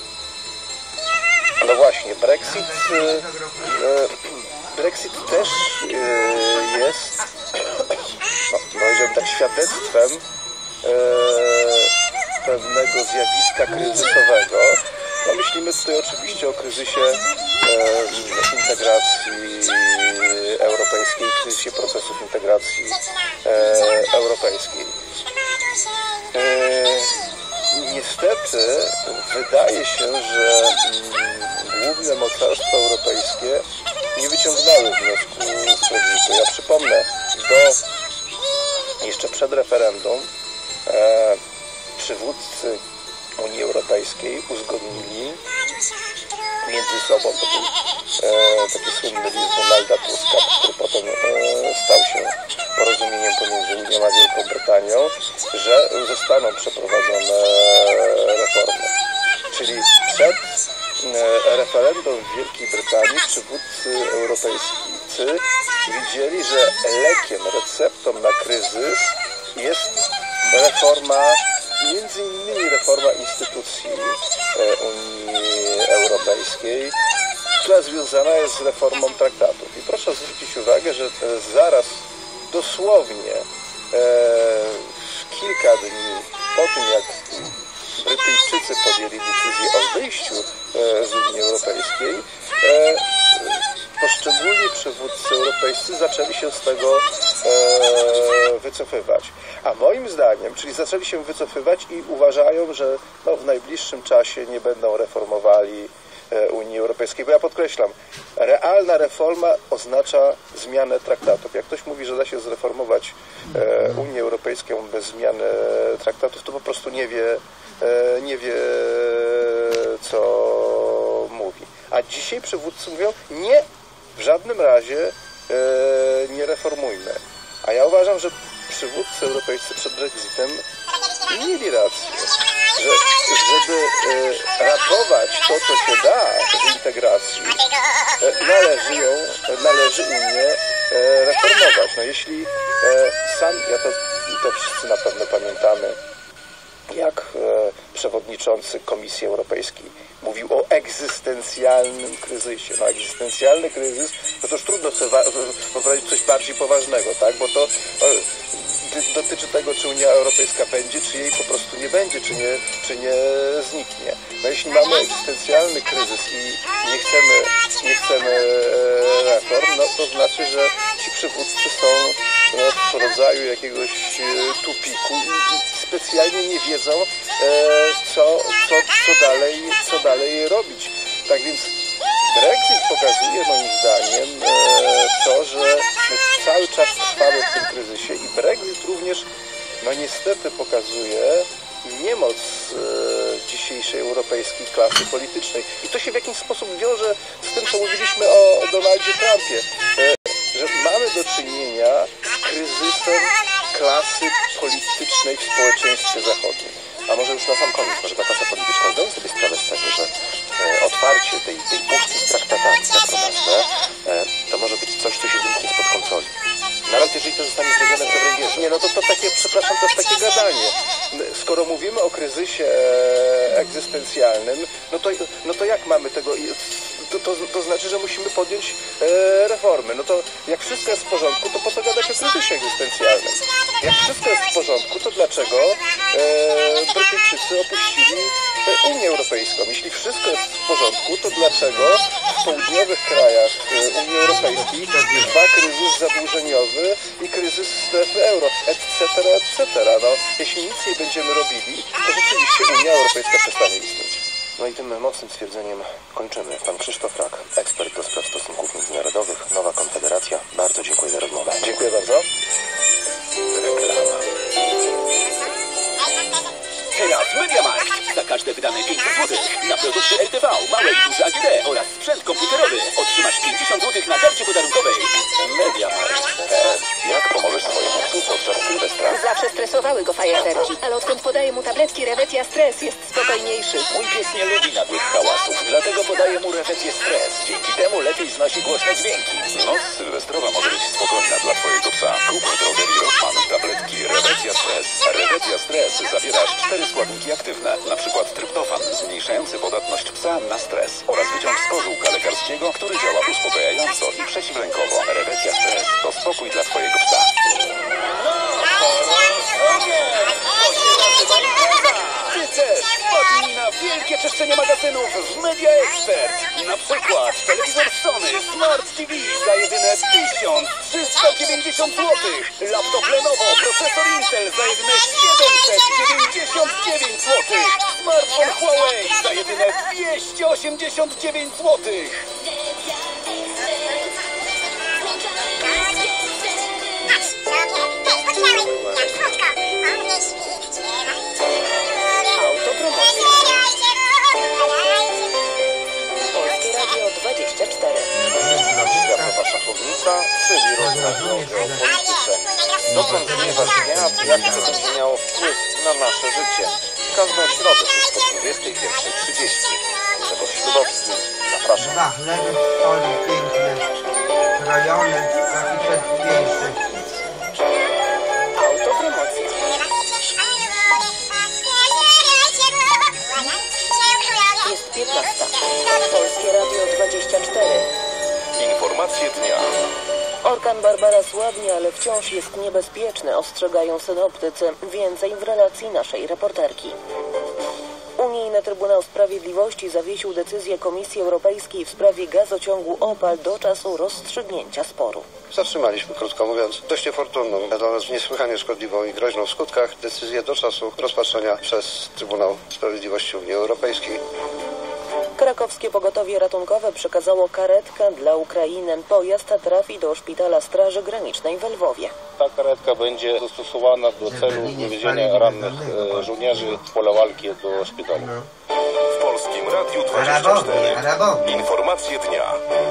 No właśnie, Brexit, e, e, Brexit też e, jest, no, powiedziałbym tak, świadectwem e, pewnego zjawiska kryzysowego. No, myślimy tutaj oczywiście o kryzysie e, integracji europejskiej, kryzysie procesów integracji e, europejskiej. E, niestety wydaje się, że mm, główne mocarstwa europejskie nie wyciągnęły wniosku z Brexitu. Ja przypomnę, do Jeszcze przed referendum e, przywódcy Unii Europejskiej uzgodnili między sobą, to był e, taki słynny list Donalda Tuska, który potem e, stał się porozumieniem pomiędzy Unią a Wielką Brytanią, że zostaną przeprowadzone reformy. Czyli przed e, referendum w Wielkiej Brytanii przywódcy europejscy widzieli, że lekiem, receptą na kryzys jest reforma, między innymi reforma instytucji Unii Europejskiej, która związana jest z reformą traktatów. I proszę zwrócić uwagę, że zaraz, dosłownie e, kilka dni po tym, jak Brytyjczycy podjęli decyzję o wyjściu e, z Unii Europejskiej, e, poszczególni przywódcy europejscy zaczęli się z tego e, wycofywać. A moim zdaniem, czyli zaczęli się wycofywać i uważają, że no, w najbliższym czasie nie będą reformowali e, Unii Europejskiej. Bo ja podkreślam, realna reforma oznacza zmianę traktatów. Jak ktoś mówi, że da się zreformować e, Unię Europejską bez zmiany traktatów, to po prostu nie wie, e, nie wie co mówi. A dzisiaj przywódcy mówią, nie, w żadnym razie e, nie reformujmy. A ja uważam, że przywódcy europejscy przed Brexitem mieli rację, że żeby e, ratować to, co się da w integracji, e, należy ją, należy Unię e, reformować. No jeśli e, sam, ja to, to wszyscy na pewno pamiętamy, jak e, przewodniczący Komisji Europejskiej mówił o egzystencjalnym kryzysie. No egzystencjalny kryzys, no to już trudno sobie wyobrazić coś bardziej poważnego, tak? Bo to e, dotyczy tego, czy Unia Europejska będzie, czy jej po prostu nie będzie, czy nie, czy nie zniknie. No jeśli mamy egzystencjalny kryzys i nie chcemy, nie chcemy e, reform, no to znaczy, że ci przywódcy są no, w rodzaju jakiegoś e, tupiku i, i specjalnie nie wiedzą, e, co, co, co, dalej, co dalej robić. Tak więc Brexit pokazuje moim zdaniem e, to, że my cały czas trwamy w tym kryzysie i Brexit również, no niestety pokazuje niemoc e, dzisiejszej europejskiej klasy politycznej. I to się w jakiś sposób wiąże z tym, co mówiliśmy o, o Donaldzie Trumpie, e, że mamy do czynienia z kryzysem klasy politycznej w społeczeństwie zachodnim. A może już na sam koniec, może ta klasa polityczna zdaje sobie sprawę z tego, że e, otwarcie tej, tej puszki z traktatami, tak to nazwę, e, to może być coś, co się wymknie spod kontroli. Nawet jeżeli to zostanie zrobione w dobrej wierze. Nie, no to, to takie, przepraszam, to jest takie gadanie. Skoro mówimy o kryzysie e, egzystencjalnym, no to, no to jak mamy tego... To, to, to znaczy, że musimy podjąć e, reformy. No to jak wszystko jest w porządku, to po co gadać o kryzysie egzystencjalnym? Jak wszystko jest w porządku, to dlaczego e, Brytyjczycy opuścili e, Unię Europejską? Jeśli wszystko jest w porządku, to dlaczego w południowych krajach e, Unii Europejskiej trwa kryzys zadłużeniowy i kryzys strefy euro, et cetera, et cetera. No, jeśli nic nie będziemy robili, to rzeczywiście Unia Europejska przestanie istnieć. No i tym mocnym stwierdzeniem kończymy. Pan Krzysztof Rak, ekspert do spraw stosunków międzynarodowych, Nowa Konfederacja. Bardzo dziękuję za rozmowę. Dziękuję bardzo. Reklama. Teraz MediaMarkt. Za każde wydane pięćset złotych na produkty R T V, małe i duże A G D oraz sprzęt komputerowy otrzymasz pięćdziesiąt złotych na karcie podarunkowej. MediaMarkt. E, jak pomożesz swojemu psu podczas Sylwestra? Zawsze stresowały go fajerwerki, ale odkąd podaję mu tabletki Revetia Stres, jest spokojniejszy. Mój pies nie lubi nagłych hałasów, dlatego podaję mu Revetię Stres. Dzięki temu lepiej znosi głośne dźwięki. Noc sylwestrowa może być spokojna dla twojego psa. Kup w drogerii Rossmann tabletki Revetia Stres. Revetia Stres zawiera aż cztery składniki aktywne, na przykład tryptofan, zmniejszający podatność psa na stres oraz wyciąg z kożułka lekarskiego, który działa uspokajająco i przeciwlękowo. Revetia Stres to spokój dla twojego psa. Ty też wpadnij na wielkie czyszczenie magazynów w Media Expert. Na przykład telewizor Sony Smart T V za jedyne tysiąc trzysta dziewięćdziesiąt złotych. Laptop Lenovo, procesor Intel za jedyne siedemset dziewięćdziesiąt dziewięć złotych. Smartfon Huawei za jedyne dwieście osiemdziesiąt dziewięć złotych. geopolityce. Dokąd zmierza świat, jaki to będzie miało wpływ na nasze życie? Każdą środę wszystko o dwudziestej pierwszej trzydzieści. Grzegorz Ślubowski, zapraszam. Dwa chleby w soli piękne, krojone, taki przedniejszy. Autopromocja. Jest piętnasta. Polskie Radio dwadzieścia cztery. Informacje dnia. Orkan Barbara słabnie, ale wciąż jest niebezpieczny, ostrzegają synoptycy. Więcej w relacji naszej reporterki. Unijny Trybunał Sprawiedliwości zawiesił decyzję Komisji Europejskiej w sprawie gazociągu Opal do czasu rozstrzygnięcia sporu. Zatrzymaliśmy, krótko mówiąc, dość niefortunną, dla nas niesłychanie szkodliwą i groźną w skutkach decyzję do czasu rozpatrzenia przez Trybunał Sprawiedliwości Unii Europejskiej. Krakowskie Pogotowie Ratunkowe przekazało karetkę dla Ukrainy. Pojazd trafi do szpitala Straży Granicznej w Lwowie. Ta karetka będzie zastosowana do celu wywiezienia rannych e, żołnierzy z pola walki do szpitala. W Polskim Radiu dwadzieścia cztery. Informacje dnia.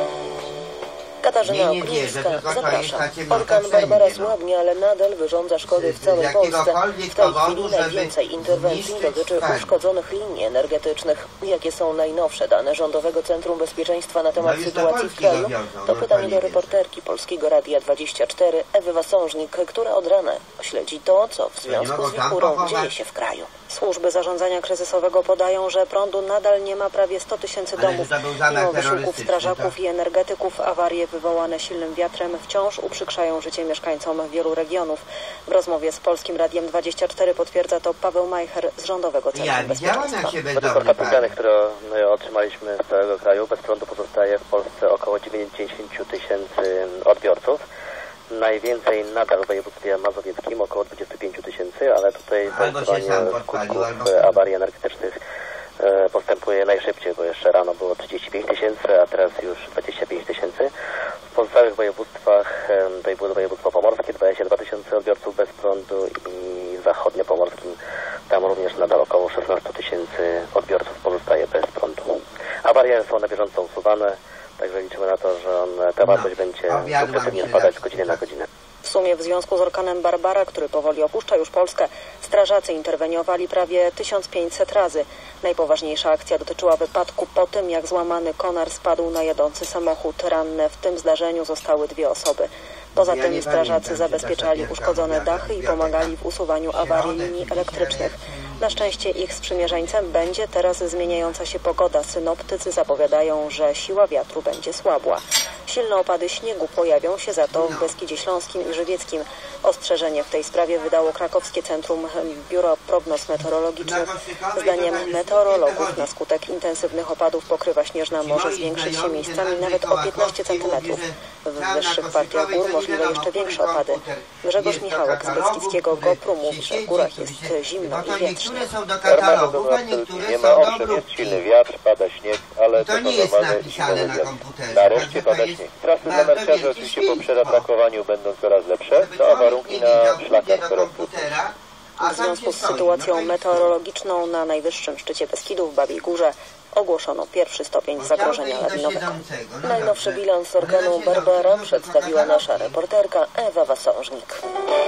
Katarzyna Nie, nie wierzę, Oklińska, tylko to zapraszam. jest takie no, Orkan to Barbara wszędzie, no. słabnie, ale nadal wyrządza szkody w całej Z Polsce. jakiegokolwiek W tej powodu, chwili żeby najwięcej interwencji zniszczyć dotyczy skarb. uszkodzonych linii energetycznych. Jakie są najnowsze dane Rządowego Centrum Bezpieczeństwa na temat No już do sytuacji w Polski kraju? dowiozą, To no pytanie to nie do wiem. reporterki Polskiego Radia dwadzieścia cztery Ewy Wasążnik, która od rana śledzi to, co w związku mogą z tam wichurą pochować? dzieje się w kraju. Służby zarządzania kryzysowego podają, że prądu nadal nie ma prawie sto tysięcy Ale domów. to był zamach Mimo wysiłków terrorystyczny, strażaków tak? i energetyków, awarie wywołane silnym wiatrem wciąż uprzykrzają życie mieszkańcom wielu regionów. W rozmowie z Polskim Radiem dwadzieścia cztery potwierdza to Paweł Majcher z Rządowego Centrum Ja widziałam, Bezpieczeństwa. jak się Według bezdomny ostatnich danych, pali. które otrzymaliśmy z całego kraju, bez prądu pozostaje w Polsce około dziewięćdziesiąt tysięcy odbiorców. Najwięcej nadal w województwie mazowieckim, około dwadzieścia pięć tysięcy, ale tutaj Albo się pozyskiwanie sam podpalił, skutków albo... awarii energetycznych e, postępuje najszybciej, bo jeszcze rano było trzydzieści pięć tysięcy, a teraz już dwadzieścia pięć tysięcy. W pozostałych województwach, e, tutaj było województwo pomorskie, dwadzieścia dwa tysiące odbiorców bez prądu i zachodniopomorskim, tam również nadal około szesnaście tysięcy odbiorców pozostaje bez prądu. Awarie są na bieżąco usuwane. Także liczymy na to, że on, ta wartość będzie sukcesywnie spadać z godziny na godzinę. W sumie w związku z orkanem Barbara, który powoli opuszcza już Polskę, strażacy interweniowali prawie tysiąc pięćset razy. Najpoważniejsza akcja dotyczyła wypadku po tym, jak złamany konar spadł na jadący samochód. Ranne w tym zdarzeniu zostały dwie osoby. Poza tym strażacy zabezpieczali uszkodzone dachy i pomagali w usuwaniu awarii linii elektrycznych. Na szczęście ich sprzymierzeńcem będzie teraz zmieniająca się pogoda. Synoptycy zapowiadają, że siła wiatru będzie słabła. Silne opady śniegu pojawią się za to w Beskidzie Śląskim i Żywieckim. Ostrzeżenie w tej sprawie wydało krakowskie Centrum Biuro Prognoz Meteorologicznych. Zdaniem meteorologów na skutek intensywnych opadów pokrywa śnieżna może zwiększyć się miejscami nawet o piętnaście centymetrów. W wyższych partiach gór możliwe jeszcze większe opady. Grzegorz Michałek z Beskidzkiego GoPro mówi, że w górach jest zimno i wietrznie. Niektóre są do Normalne katalogów, to a absolutnie niektóre nie są ma. do Owszem, jest obróbki. silny wiatr, pada śnieg, ale To to nie są jest normalne napisane zimowe na wiatry. komputerze. Nareszcie Także to pada jest śnieg. Trasy dla bardzo narciarzy wielkie oczywiście po świństwo. przeratakowaniu będą coraz lepsze, Żeby to a człowiek warunki nie na wiedział, pójdzie szlakach do coraz komputera, a W tam związku się z stoi. sytuacją No to jest- meteorologiczną na najwyższym szczycie Beskidów w Babiej Górze ogłoszono pierwszy stopień zagrożenia lawinowego. Najnowszy bilans orkanu Barbara przedstawiła nasza reporterka Ewa Wasążnik.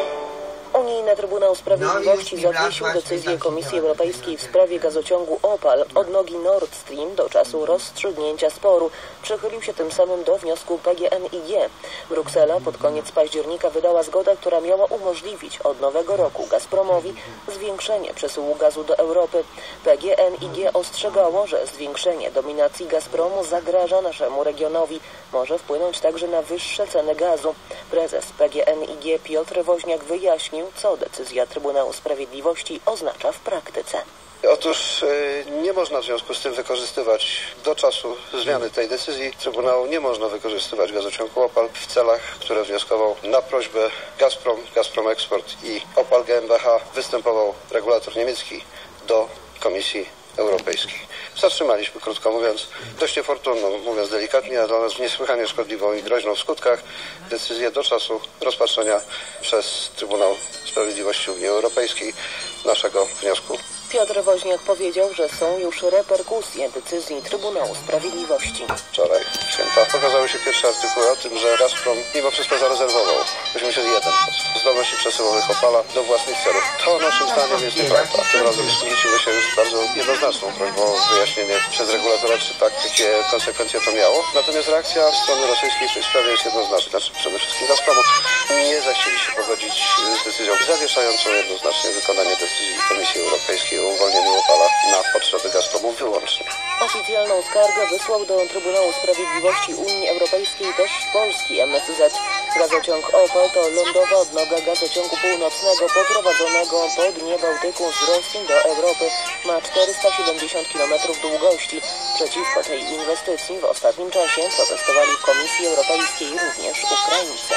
Unijny Trybunał Sprawiedliwości zawiesił decyzję Komisji Europejskiej w sprawie gazociągu Opal od nogi Nord Stream do czasu rozstrzygnięcia sporu. Przychylił się tym samym do wniosku P G N I G. Bruksela pod koniec października wydała zgodę, która miała umożliwić od nowego roku Gazpromowi zwiększenie przesyłu gazu do Europy. P G N I G ostrzegało, że zwiększenie dominacji Gazpromu zagraża naszemu regionowi. Może wpłynąć także na wyższe ceny gazu. Prezes P G N I G Piotr Woźniak wyjaśnił, co decyzja Trybunału Sprawiedliwości oznacza w praktyce. Otóż y, nie można w związku z tym wykorzystywać do czasu zmiany tej decyzji Trybunału, nie można wykorzystywać gazociągu Opal w celach, które wnioskował na prośbę Gazprom, Gazprom Export i Opal G m b H występował regulator niemiecki do Komisji Europejskiej. Zatrzymaliśmy, krótko mówiąc, dość niefortunną, mówiąc delikatnie, a dla nas niesłychanie szkodliwą i groźną w skutkach decyzję do czasu rozpatrzenia przez Trybunał Sprawiedliwości Unii Europejskiej naszego wniosku Piotr Woźniak powiedział, że są już reperkusje decyzji Trybunału Sprawiedliwości. Wczoraj w święta pokazały się pierwsze artykuły o tym, że Gazprom mimo wszystko zarezerwował osiemdziesiąt jeden procent zdolności przesyłowych Opala do własnych celów. To naszym zdaniem jest nieprawda. Tym razem zwróciły się już z bardzo jednoznaczną prośbą o wyjaśnienie przez regulatora, czy tak, jakie konsekwencje to miało. Natomiast reakcja strony rosyjskiej w tej sprawie jest jednoznaczna. Znaczy przede wszystkim Gazpromu nie zechcieli się pogodzić z decyzją zawieszającą jednoznacznie wykonanie decyzji Komisji Europejskiej o uwolnieniu Opala na potrzeby Gazpromu wyłącznie. Oficjalną skargę wysłał do Trybunału Sprawiedliwości Unii Europejskiej też polski M S Z. Gazociąg Opal to lądowa odnoga gazociągu północnego poprowadzonego po dnie Bałtyku z Rosji do Europy. Ma czterysta siedemdziesiąt kilometrów długości. Przeciwko tej inwestycji w ostatnim czasie protestowali w Komisji Europejskiej również Ukraińcy.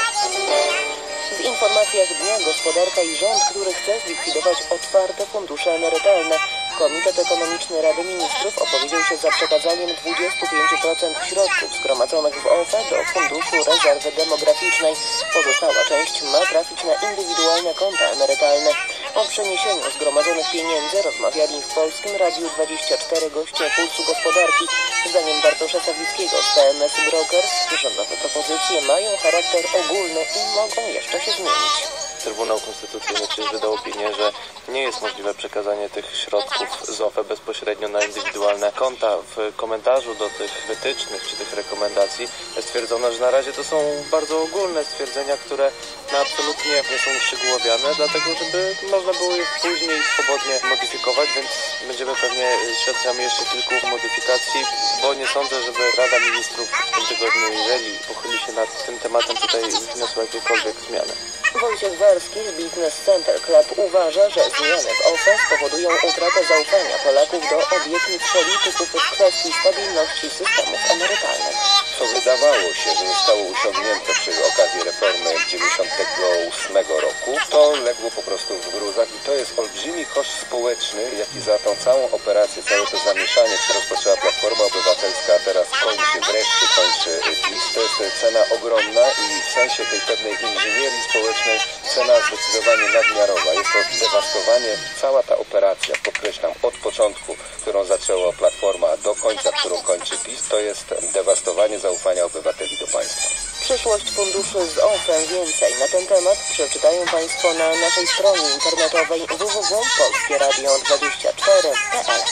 W informacjach dnia gospodarka i rząd, który chce zlikwidować otwarte fundusze emerytalne. Komitet Ekonomiczny Rady Ministrów opowiedział się za przekazaniem dwadzieścia pięć procent środków zgromadzonych w O F E do Funduszu Rezerwy Demograficznej. Pozostała część ma trafić na indywidualne konta emerytalne. O przeniesieniu zgromadzonych pieniędzy rozmawiali w Polskim Radiu dwadzieścia cztery goście Pulsu Gospodarki. Zdaniem Bartosza Sawickiego z T M S Brokers rządowe propozycje mają charakter ogólny i mogą jeszcze się zmienić. Trybunał Konstytucyjny przecież wydał opinię, że nie jest możliwe przekazanie tych środków z O F E bezpośrednio na indywidualne konta. W komentarzu do tych wytycznych czy tych rekomendacji stwierdzono, że na razie to są bardzo ogólne stwierdzenia, które no, absolutnie nie są uszczegółowiane, dlatego żeby można było je później swobodnie modyfikować, więc będziemy pewnie świadkami jeszcze kilku modyfikacji, bo nie sądzę, żeby Rada Ministrów w tym tygodniu, jeżeli pochyli się nad tym tematem, tutaj wniosła jakiekolwiek zmiany. Wojciech Warski z Business Center Club uważa, że zmiany w O F E spowodują utratę zaufania Polaków do obietnic polityków w kwestii stabilności systemów emerytalnych. Co wydawało się, że zostało osiągnięte przy okazji reformy dziewięćdziesiątego ósmego roku, to legło po prostu w gruzach i to jest olbrzymi koszt społeczny, jaki za tą całą operację, całe to zamieszanie, które rozpoczęła Platforma Obywatelska, a teraz kończy, wreszcie kończy PiS. To jest cena ogromna i w sensie tej pewnej inżynierii społecznej cena zdecydowanie nadmiarowa. Jest to dewastowanie. Cała ta operacja, podkreślam, od początku, którą zaczęła Platforma, do końca, którą kończy PiS, to jest dewastowanie zaufania obywateli do państwa. Przyszłość funduszy z O F E. Więcej na ten temat przeczytają Państwo na naszej stronie internetowej w w w kropka polskie radio dwadzieścia cztery kropka p l.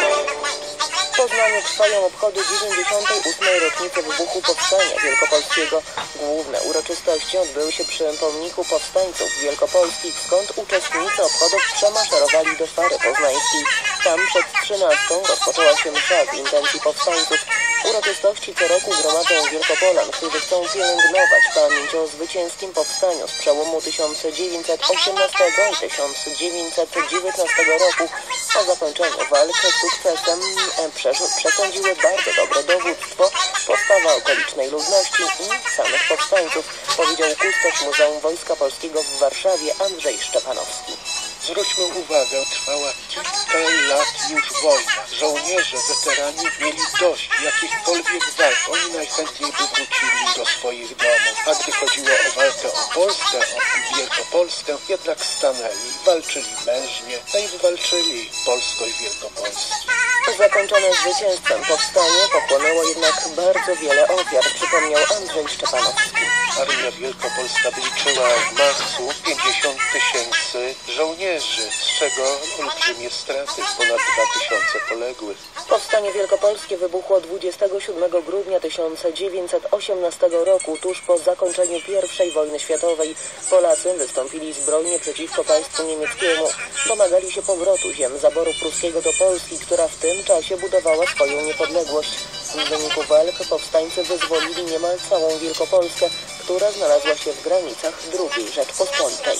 W Poznaniu trwają obchody dziewięćdziesiątej ósmej rocznicy wybuchu Powstania Wielkopolskiego. Główne uroczystości odbyły się przy pomniku powstańców wielkopolskich, skąd uczestnicy obchodów przemaszerowali do Fary Poznańskiej. Tam przed trzynastą rozpoczęła się msza z intencji powstańców. Uroczystości co roku gromadzą Wielkopolan, którzy chcą pielęgnować pamięć o zwycięskim powstaniu z przełomu tysiąc dziewięćset osiemnastego i tysiąc dziewięćset dziewiętnastego roku. Po zakończeniu walk sukcesem przesądziły bardzo dobre dowództwo, postawa okolicznej ludności i samych powstańców, powiedział kustosz Muzeum Wojska Polskiego w Warszawie Andrzej Szczepanowski. Zwróćmy uwagę, trwała kilka lat już wojna. Żołnierze, weterani mieli dość jakichkolwiek walk. Oni najchętniej by wrócili do swoich domów. A gdy chodziło o walkę o Polskę, o Wielkopolskę, jednak stanęli, walczyli mężnie, no i wywalczyli polskość Wielkopolski. Zakończone zwycięstwem powstanie pochłonęło jednak bardzo wiele ofiar, przypomniał Andrzej Szczepanowski. Armia Wielkopolska liczyła w marcu pięćdziesiąt tysięcy żołnierzy, z czego olbrzymie straty, ponad dwa tysiące poległych. Powstanie wielkopolskie wybuchło dwudziestego siódmego grudnia tysiąc dziewięćset osiemnastego roku, tuż po zakończeniu pierwszej wojny światowej. Polacy wystąpili zbrojnie przeciwko państwu niemieckiemu. Domagali się powrotu ziem zaboru pruskiego do Polski, która w tym czasie budowała swoją niepodległość. W wyniku walk powstańcy wyzwolili niemal całą Wielkopolskę, która znalazła się w granicach drugiej Rzeczpospolitej.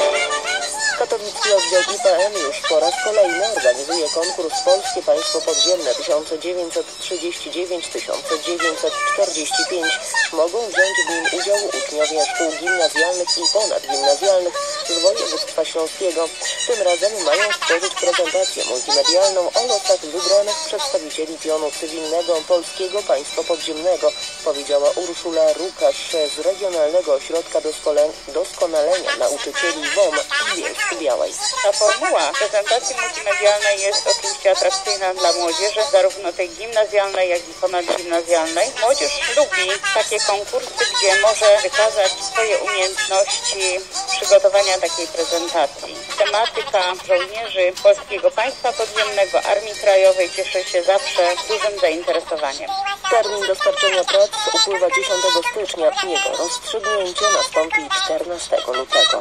Katowicki oddział I P M już po raz kolejny organizuje konkurs Polskie Państwo Podziemne tysiąc dziewięćset trzydzieści dziewięć do tysiąc dziewięćset czterdzieści pięć. Mogą wziąć w nim udział uczniowie szkół gimnazjalnych i ponadgimnazjalnych z województwa śląskiego. Tym razem mają stworzyć prezentację multimedialną o losach wybranych przedstawicieli pionu cywilnego Polskiego Państwa Podziemnego, powiedziała Urszula Rukasz z Regionalnego Ośrodka Doskonalenia Nauczycieli W O M z Bielska. Białej. Ta formuła prezentacji multimedialnej jest oczywiście atrakcyjna dla młodzieży, zarówno tej gimnazjalnej, jak i ponadgimnazjalnej. Młodzież lubi takie konkursy, gdzie może wykazać swoje umiejętności przygotowania takiej prezentacji. Tematyka żołnierzy Polskiego Państwa Podziemnego, Armii Krajowej cieszy się zawsze dużym zainteresowaniem. Termin dostarczenia prac upływa dziesiątego stycznia. Jego rozstrzygnięcie nastąpi czternastego lutego.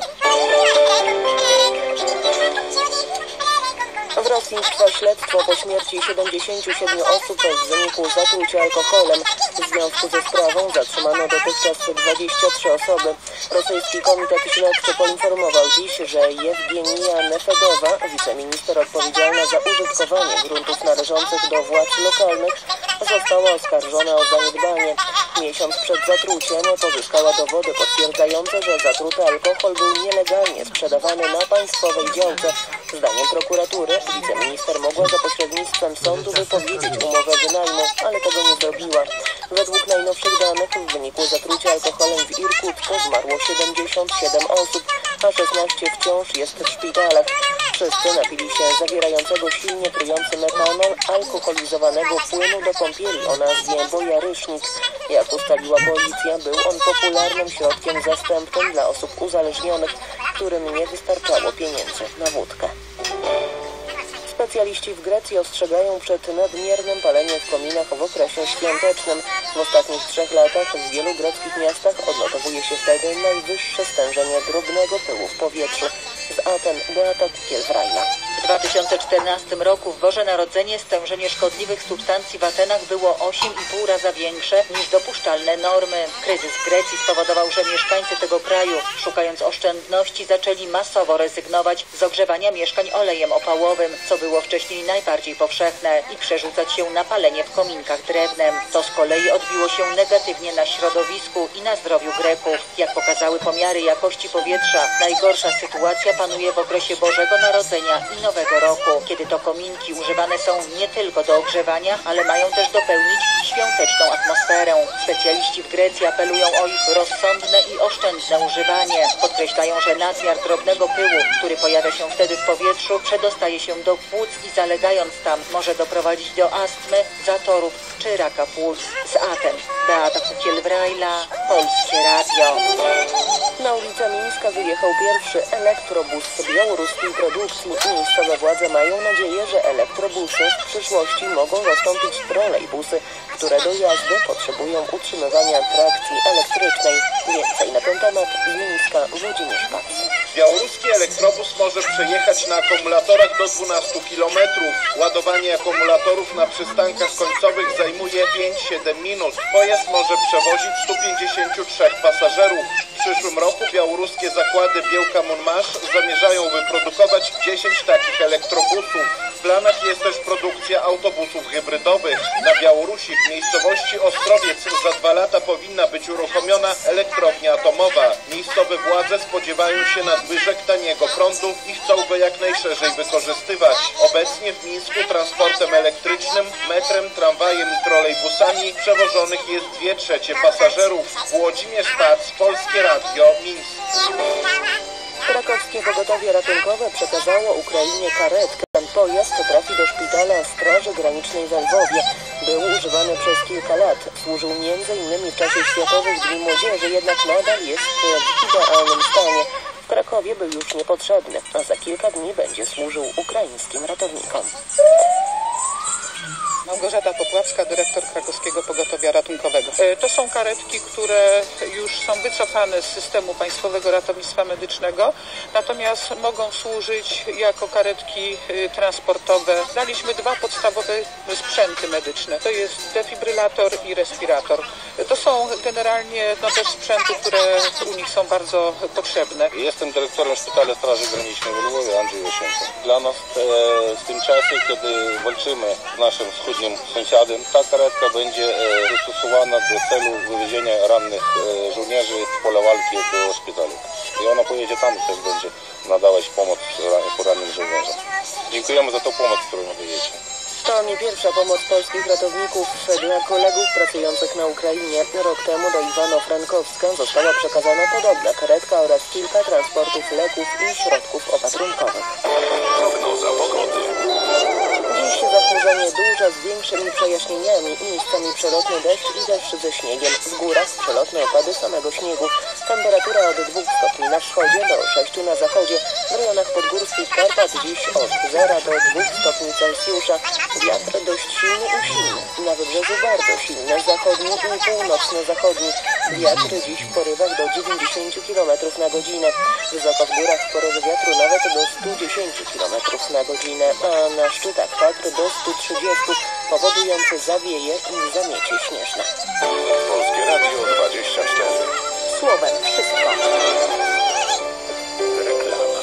W Rosji trwa śledztwo po śmierci siedemdziesięciu siedmiu osób w wyniku zatrucia alkoholem. W związku ze sprawą zatrzymano dotychczas dwadzieścia trzy osoby. Rosyjski Komitet Śledczy poinformował dziś, że Jewgenija Nefedowa, wiceminister odpowiedzialna za użytkowanie gruntów należących do władz lokalnych, została oskarżona o zaniedbanie. Miesiąc przed zatruciem pozyskała dowody potwierdzające, że zatruty alkohol był nielegalnie sprzedawany na państwowej działce. Zdaniem prokuratury wiceminister mogła za pośrednictwem sądu wypowiedzieć umowę wynajmu, ale tego nie zrobiła. Według najnowszych danych w wyniku zatrucia alkoholem w Irkutsku zmarło siedemdziesiąt siedem osób, a szesnaście wciąż jest w szpitalach. Wszyscy napili się zawierającego silnie trujący metanol alkoholizowanego płynu do kąpieli o nazwie bojarysznik. Jak ustaliła policja, był on popularnym środkiem zastępczym dla osób uzależnionych, którym nie wystarczało pieniędzy na wódkę. Specjaliści w Grecji ostrzegają przed nadmiernym paleniem w kominach w okresie świątecznym. W ostatnich trzech latach w wielu greckich miastach odnotowuje się wtedy najwyższe stężenie drobnego pyłu w powietrzu. Z Aten Beata Kukiel-Wrajla. W dwa tysiące czternastym roku w Boże Narodzenie stężenie szkodliwych substancji w Atenach było osiem i pół raza większe niż dopuszczalne normy. Kryzys w Grecji spowodował, że mieszkańcy tego kraju, szukając oszczędności, zaczęli masowo rezygnować z ogrzewania mieszkań olejem opałowym, co było wcześniej najbardziej powszechne, i przerzucać się na palenie w kominkach drewnem. To z kolei odbiło się negatywnie na środowisku i na zdrowiu Greków. Jak pokazały pomiary jakości powietrza, najgorsza sytuacja panuje w okresie Bożego Narodzenia i Nowego Roku, kiedy to kominki używane są nie tylko do ogrzewania, ale mają też dopełnić świąteczną atmosferę. Specjaliści w Grecji apelują o ich rozsądne i oszczędne używanie. Podkreślają, że nadmiar drobnego pyłu, który pojawia się wtedy w powietrzu, przedostaje się do płuc i zalegając tam może doprowadzić do astmy, zatorów czy raka płuc. Z Aten Beata Kukiel-Wrajla, Polskie Radio. Na ulicę Mińska wyjechał pierwszy elektrobus białoruskiej produkcji. Miejscowe władze mają nadzieję, że elektrobusy w przyszłości mogą zastąpić trolejbusy, które do jazdy potrzebują utrzymywania trakcji elektrycznej. Więcej na ten temat z Mińska Włodzimierz Pac. Białoruski elektrobus może przejechać na akumulatorach do dwunastu kilometrów. Ładowanie akumulatorów na przystankach końcowych zajmuje pięć do siedmiu minut. Pojazd może przewozić stu pięćdziesięciu trzech pasażerów. W przyszłym roku białoruskie zakłady Białka-Munmasz zamierzają wyprodukować dziesięć takich elektrobusów. W planach jest też produkcja autobusów hybrydowych. Na Białorusi w miejscowości Ostrowiec za dwa lata powinna być uruchomiona elektrownia atomowa. Miejscowe władze spodziewają się nadwyżek taniego prądu i chcą go jak najszerzej wykorzystywać. Obecnie w Mińsku transportem elektrycznym, metrem, tramwajem i trolejbusami przewożonych jest dwie trzecie pasażerów. Włodzimierz Pac, Polskie Radio, Mińsk. Krakowskie pogotowie ratunkowe przekazało Ukrainie karetkę. Ten pojazd trafi do szpitala Straży Granicznej w Lwowie. Był używany przez kilka lat. Służył między innymi w czasie Światowych Dni Młodzieży, jednak nadal jest w idealnym stanie. W Krakowie był już niepotrzebny, a za kilka dni będzie służył ukraińskim ratownikom. Małgorzata Popławska, dyrektor Krakowskiego Pogotowia Ratunkowego. To są karetki, które już są wycofane z systemu Państwowego Ratownictwa Medycznego, natomiast mogą służyć jako karetki transportowe. Daliśmy dwa podstawowe sprzęty medyczne. To jest defibrylator i respirator. To są generalnie no, też sprzęty, które u nich są bardzo potrzebne. Jestem dyrektorem Szpitala Straży Granicznej w Lwowie, Andrzej Osienko. Dla nas e, w tym czasie, kiedy walczymy z naszym wschodnim sąsiadem, ta karetka będzie e, dostosowana do celu wywiezienia rannych e, żołnierzy z pola walki do szpitala. I ona pojedzie tam i też będzie nadawać pomoc porannym żołnierzom. Dziękujemy za tą pomoc, którą nadajecie. To nie pierwsza pomoc polskich ratowników dla kolegów pracujących na Ukrainie. Rok temu do Iwano-Frankowska została przekazana podobna karetka oraz kilka transportów leków i środków opatrunkowych. Prognoza pogody. Dziś zachmurzenie duże z większymi przejaśnieniami, miejscami przelotny deszcz i deszcz ze śniegiem. W górach przelotne opady samego śniegu. Temperatura od dwóch stopni na wschodzie do sześciu na zachodzie. W rejonach podgórskich Karpat dziś od zera do dwóch stopni Celsjusza. Wiatr dość silny i silny. Na wybrzeżu bardzo silny, zachodni i północno-zachodni. Wiatr dziś w porywach do dziewięćdziesięciu kilometrów na godzinę. Wysoko w górach porywy wiatru nawet do stu dziesięciu kilometrów na godzinę, a na szczytach Tatr do stu trzydziestu, powodujące zawieje i zamiecie śnieżne. Polskie Radio dwadzieścia cztery. Słowem wszystko. Reklama.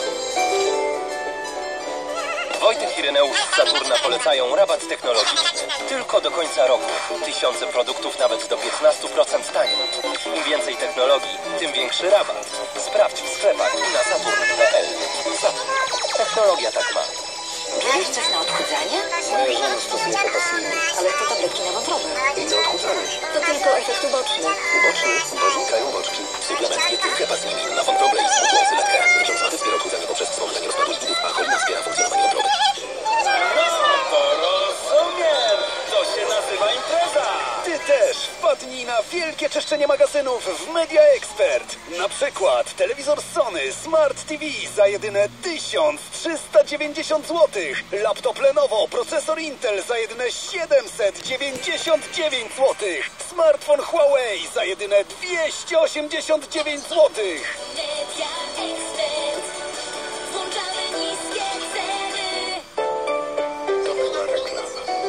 Wojtek i Ireneusz z Saturna polecają rabat technologiczny. Tylko do końca roku. Tysiące produktów nawet do piętnastu procent taniej. Im więcej technologii, tym większy rabat. Sprawdź w sklepach i na saturn kropka p l. Saturn. Technologia tak ma. Bierzesz coś na odchudzanie? Moja żona stosuje kapasyjny. Ale to tabletki na wątrobę. I na odchudzanie. To tylko efekt uboczny. Uboczny, bo znikają boczki. Suplement diety kapasyjny na wątrobę i smutną sylwetkę. Wyczerpany wspiera odchudzanie poprzez wspomożenie rozpadu lipidów, a cholernie wspiera funkcjonowanie wątroby. No to rozumiem. To się nazywa impreza. Ty też wpadnij na wielkie czyszczenie magazynów w Media Expert. Na przykład telewizor Sony Smart T V za jedyne tysiąc trzysta dziewięćdziesiąt złotych. Laptop Lenovo, procesor Intel za jedyne siedemset dziewięćdziesiąt dziewięć złotych. Smartfon Huawei za jedyne dwieście osiemdziesiąt dziewięć złotych. Media Expert. Włączamy niskie ceny. To była reklama.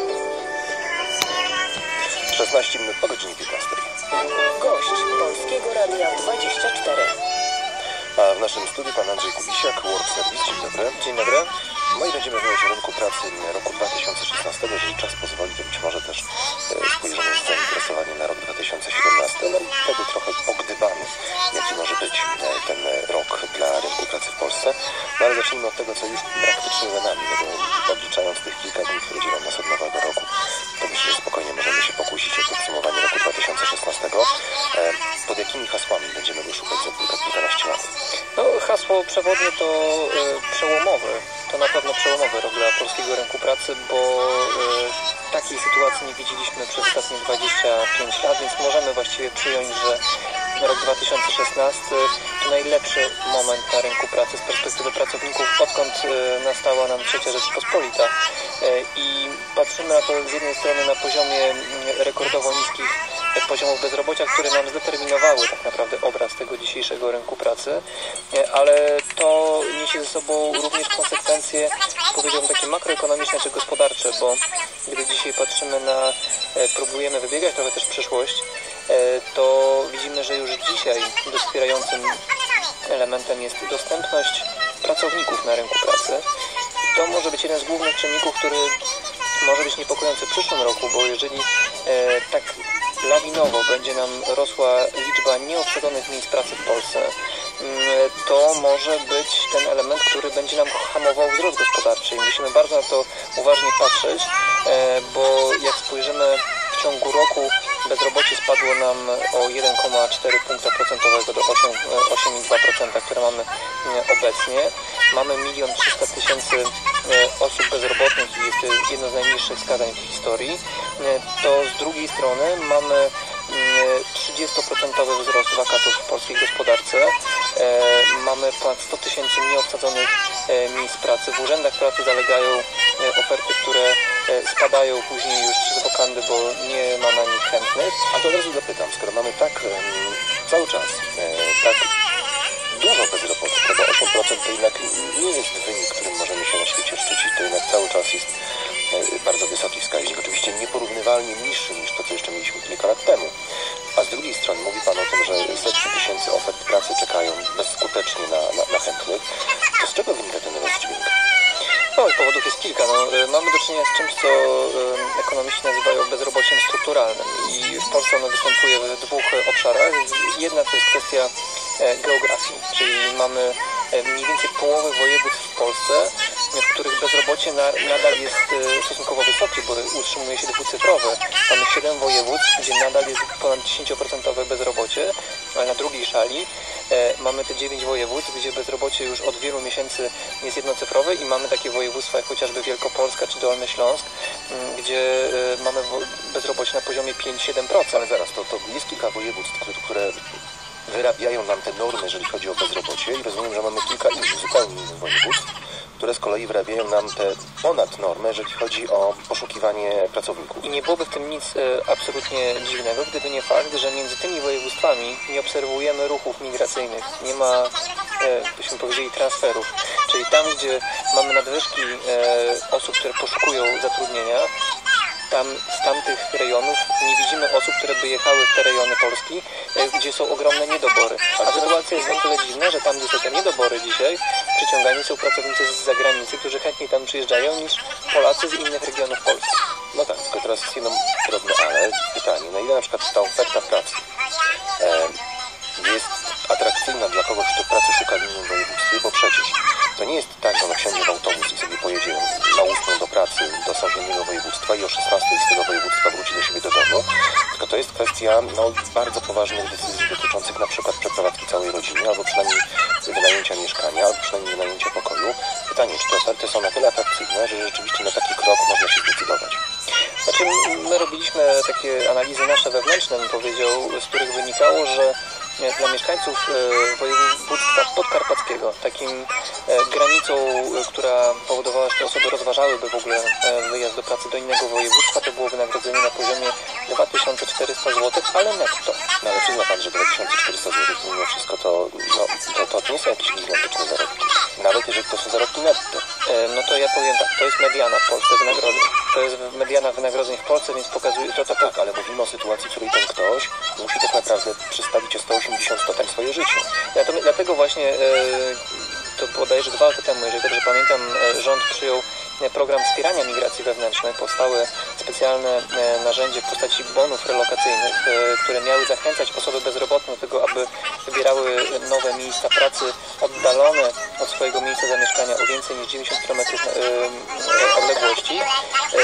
szesnaście minut po godzinie piętnastej. Gość Polskiego Radia dwadzieścia cztery. A w naszym studiu pan Andrzej Kubisiak, Work Service. Dzień dobry. Dzień dobry. No i będziemy rozmawiać o rynku pracy roku dwa tysiące szesnastego. Jeżeli czas pozwoli, to być może też e, spojrzymy z zainteresowaniem na rok dwa tysiące siedemnasty. No i wtedy trochę pogdybamy, jaki może być e, ten rok dla rynku pracy w Polsce. No ale zacznijmy od tego, co już praktycznie za nami, no bo odliczając tych kilka dni, które dzielą nas od nowego roku, to myślę, że spokojnie możemy się pokusić o podsumowanie roku dwa tysiące szesnastego. E, pod jakimi hasłami będziemy go szukać za kilka, kilkanaście lat? No, hasło przewodnie to e, przełomowy. To na pewno przełomowy rok dla polskiego rynku pracy, bo e, takiej sytuacji nie widzieliśmy przez ostatnie dwadzieścia pięć lat, więc możemy właściwie przyjąć, że rok dwa tysiące szesnasty to najlepszy moment na rynku pracy z perspektywy pracowników, odkąd e, nastała nam trzecia Rzeczpospolita. E, I patrzymy na to z jednej strony na poziomie rekordowo niskich poziomów bezrobocia, które nam zdeterminowały tak naprawdę obraz tego dzisiejszego rynku pracy, ale to niesie ze sobą również konsekwencje, powiedziałbym, takie makroekonomiczne czy gospodarcze, bo gdy dzisiaj patrzymy na, próbujemy wybiegać trochę też w przyszłość, to widzimy, że już dzisiaj wspierającym elementem jest dostępność pracowników na rynku pracy. I to może być jeden z głównych czynników, który może być niepokojący w przyszłym roku, bo jeżeli e, tak lawinowo będzie nam rosła liczba nieobsadzonych miejsc pracy w Polsce, to może być ten element, który będzie nam hamował wzrost gospodarczy. I musimy bardzo na to uważnie patrzeć, bo jak spojrzymy w ciągu roku, bezrobocie spadło nam o jeden przecinek cztery punkta procentowego do osiem przecinek dwa procent, które mamy obecnie. Mamy milion trzysta tysięcy osób bezrobotnych i jest to jedno z najniższych wskazań w historii. To z drugiej strony mamy trzydziestoprocentowy wzrost wakatów w polskiej gospodarce. Mamy ponad sto tysięcy nieobsadzonych miejsc pracy. W urzędach pracy zalegają oferty, które spadają później już przez wokandy, bo nie ma na nich chętnych. A to od razu zapytam, skoro mamy tak cały czas tak dużo bezrobocia, bo osiem procent to jednak nie jest wynik, którym możemy się na świecie szczycić, to jednak cały czas jest bardzo wysoki wskaźnik, oczywiście nieporównywalnie niższy niż to, co jeszcze mieliśmy kilka lat temu. A z drugiej strony mówi Pan o tym, że setki tysięcy ofert pracy czekają bezskutecznie na, na, na chętnych. To z czego wynika ten rozdźwięk? No, powodów jest kilka. No, mamy do czynienia z czymś, co ekonomiści nazywają bezrobociem strukturalnym i w Polsce ono występuje w dwóch obszarach. Jedna to jest kwestia geografii, czyli mamy mniej więcej połowę województw w Polsce, w których bezrobocie na, nadal jest stosunkowo wysokie, bo utrzymuje się dwucyfrowe. Mamy siedem województw, gdzie nadal jest ponad dziesięć procent bezrobocie, ale na drugiej szali e, mamy te dziewięć województw, gdzie bezrobocie już od wielu miesięcy jest jednocyfrowe i mamy takie województwa jak chociażby Wielkopolska czy Dolny Śląsk, m, gdzie e, mamy bezrobocie na poziomie pięć do siedmiu procent. Ale zaraz, to, to jest kilka województw, które wyrabiają nam te normy, jeżeli chodzi o bezrobocie i rozumiem, że mamy kilka innych, zupełnie innych województw, które z kolei wyrabiają nam te ponad normę, jeżeli chodzi o poszukiwanie pracowników. I nie byłoby w tym nic e, absolutnie dziwnego, gdyby nie fakt, że między tymi województwami nie obserwujemy ruchów migracyjnych, nie ma, e, byśmy powiedzieli, transferów. Czyli tam, gdzie mamy nadwyżki e, osób, które poszukują zatrudnienia, tam z tamtych rejonów nie widzimy osób, które by jechały w te rejony Polski, gdzie są ogromne niedobory. A sytuacja jest na tyle dziwna, że tam, gdzie są te niedobory dzisiaj, przyciągani są pracownicy z zagranicy, którzy chętniej tam przyjeżdżają niż Polacy z innych regionów Polski. No tak, tylko teraz jest jedno drobne ale. Pytanie, na ile na przykład ta oferta pracy e, jest atrakcyjna dla kogoś, kto pracy szuka w innym województwie, bo przecież to nie jest tak, że on wsiądzie w autobus i sobie pojedzie na ósmą do pracy do sąsiedniego województwa i o szesnastej z tego województwa wróci do siebie do domu, tylko to jest kwestia no, bardzo poważnych decyzji dotyczących na przykład przeprowadzki całej rodziny, albo przynajmniej wynajęcia mieszkania, albo przynajmniej wynajęcia pokoju. Pytanie, czy te oferty są na tyle atrakcyjne, że rzeczywiście na taki krok można się zdecydować? Znaczy, my robiliśmy takie analizy nasze wewnętrzne, bym powiedział, z których wynikało, że dla mieszkańców województwa podkarpackiego, takim granicą, która powodowała, że te osoby rozważałyby w ogóle wyjazd do pracy do innego województwa, to było wynagrodzenie na poziomie dwa tysiące czterysta złotych, ale netto. No ale przyzna pan, że dwa tysiące czterysta złotych mimo wszystko to, no, to, to nie są jakieś gigantyczne zarobki. Nawet jeżeli to są zarobki netto. No to ja powiem tak, to jest mediana w Polsce wynagrodzeń. To jest mediana wynagrodzeń w Polsce, więc pokazuje to, to tak, ale mówimy o sytuacji, w której ten ktoś musi tak naprawdę przestawić o sto osiemdziesiąt stopni swoje życie. Natomiast dlatego właśnie e, to bodajże dwa lata temu, jeżeli dobrze pamiętam, e, rząd przyjął program wspierania migracji wewnętrznej. Powstały specjalne e, narzędzie w postaci bonów relokacyjnych, e, które miały zachęcać osoby bezrobotne do tego, aby wybierały nowe miejsca pracy oddalone od swojego miejsca zamieszkania o więcej niż dziewięćdziesiąt kilometrów e, odległości. E,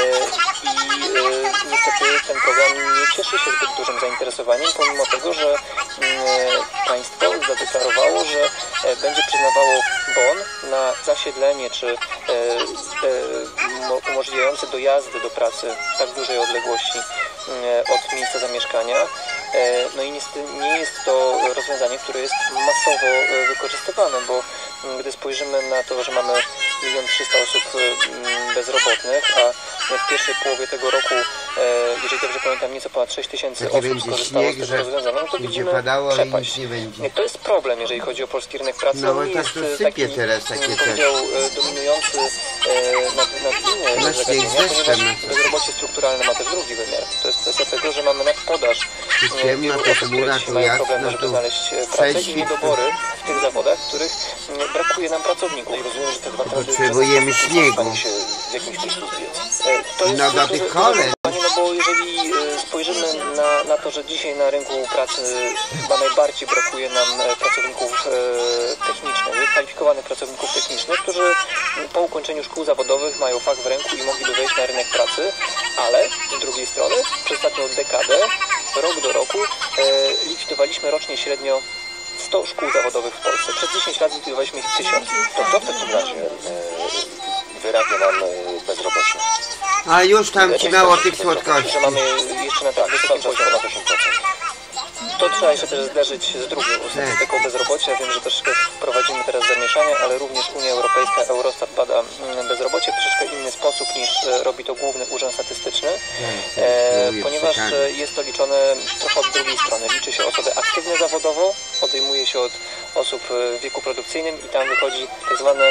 I e, niestety ten program nie cieszy się zbyt dużym zainteresowaniem, pomimo tego, że e, państwo zadeklarowało, że e, będzie przyznawało bon na zasiedlenie czy e, e, umożliwiające dojazdy do pracy w tak dużej odległości od miejsca zamieszkania. No i niestety nie jest to rozwiązanie, które jest masowo wykorzystywane, bo gdy spojrzymy na to, że mamy milion trzysta osób bezrobotnych, a w pierwszej połowie tego roku, jeżeli dobrze pamiętam, nieco ponad sześć tysięcy osób skorzystało z tego rozwiązania, no to widzimy przepaść. To jest problem, jeżeli chodzi o polski rynek pracy. No bo nie tak jest to taki, sypie teraz takie powiedział, dominujący nad, nad inne zagadnienia, ponieważ bezrobocie strukturalne ma też drugi wymiar. To jest kwestia tego, że mamy nadpodaż ciemna, osób, to które chmura, dzisiaj to mają jak, problemy, no żeby to znaleźć pracę i prześwit, niedobory w tych zawodach, w których brakuje nam pracowników. I rozumiem, że te dwa potrzebujemy śniegu. się w jakimś miejscu zbiec. To jest No do tych kolej. No bo jeżeli spojrzymy na, na to, że dzisiaj na rynku pracy chyba najbardziej brakuje nam pracowników technicznych, wykwalifikowanych pracowników technicznych, którzy po ukończeniu szkół zawodowych mają fach w ręku i mogliby wejść na rynek pracy, ale z drugiej strony przez ostatnią dekadę, rok do roku likwidowaliśmy rocznie średnio sto szkół zawodowych w Polsce. Przez dziesięć lat zlikwidowaliśmy ich tysiąc. To kto w takim razie wyrabia nam bezrobocie? A już tam ci mało tych słodkości. Że mamy jeszcze na tak wysokim poziomie osiem procent. To trzeba jeszcze też zderzyć z drugą statystyką bezrobocia. Wiem, że troszkę wprowadzimy teraz zamieszanie, ale również Unia Europejska, Eurostat bada bezrobocie w troszeczkę inny sposób niż robi to Główny Urząd Statystyczny, e, ponieważ jest to liczone trochę od drugiej strony. Liczy się osoby aktywne zawodowo, odejmuje się od osób w wieku produkcyjnym i tam wychodzi tak zwane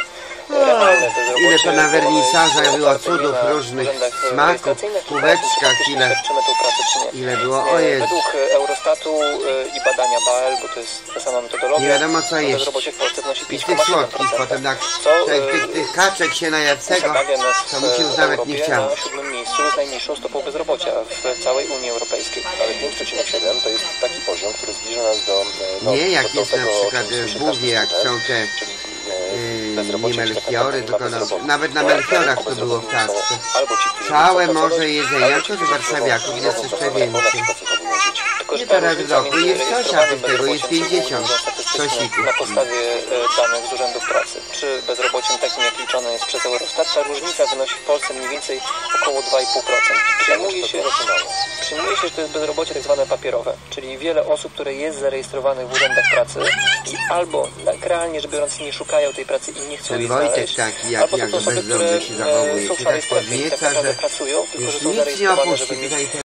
realne bezrobocie. Ile to na bo wernisażach ono było jest oparte cudów nie na różnych urzędach smaków, rejestracyjnych, tylko kubeczkach, czy ile, świadczymy tą pracę, czy nie. ile było, E, o Jezu. Według Eurostatu e, i badania B A L, bo to jest ta sama metodologia, Nie wiadomo co jeść. bezrobocie w Polsce wynosi I pięć tych przecinek siedem słodkich procent. potem, jak Co, tych, e, tych, tych kaczek się najadcego, Stawia nas to mi się już w nawet nie Europie chciało. na siódmym miejscu z najniższą stopą bezrobocia w całej Unii Europejskiej. Ale pięć przecinek siedem to jest taki poziom, który zbliża nas do... No, Nie, jak do jest na tego, przykład o czym słyszy w Buwie, jak każdy są te student, yy, bezrobocie, nie czy taka melchiory, liczba tylko na, bezrobotnych. nawet na melchiorach to było w tasce. Albo ci, którzy Całe chcą morze pracować, jedzenia, albo to ci, z którzy warszawiaków chcą jest jeszcze pracować, bo na więcej. przykład chcą żyć. Tylko, że Nie ta teraz w różnica roku między jest coś, a rejestrowanym tych tego jest bezrobociem pięćdziesiąt statystycznym cosików. na podstawie e, danych z urzędów pracy, czy bezrobociem takim, jak liczone jest przez Eurostat, ta różnica wynosi w Polsce mniej więcej około dwa i pół procent. Przyjmuje się, przyjmuje się, że to jest bezrobocie tak zwane papierowe, czyli wiele osób, które jest zarejestrowanych w urzędach pracy i albo tak realnie rzecz biorąc nie szukają tej pracy i nie chcą Ten jej Wojtek znaleźć, taki, jak, albo to jak są osoby, które bezdomny się zachowuje, e, są się w szarej tak strefie i tak podnieca, naprawdę że pracują, tylko już że są nic nie zarejestrowane, opuści żeby mieć tutaj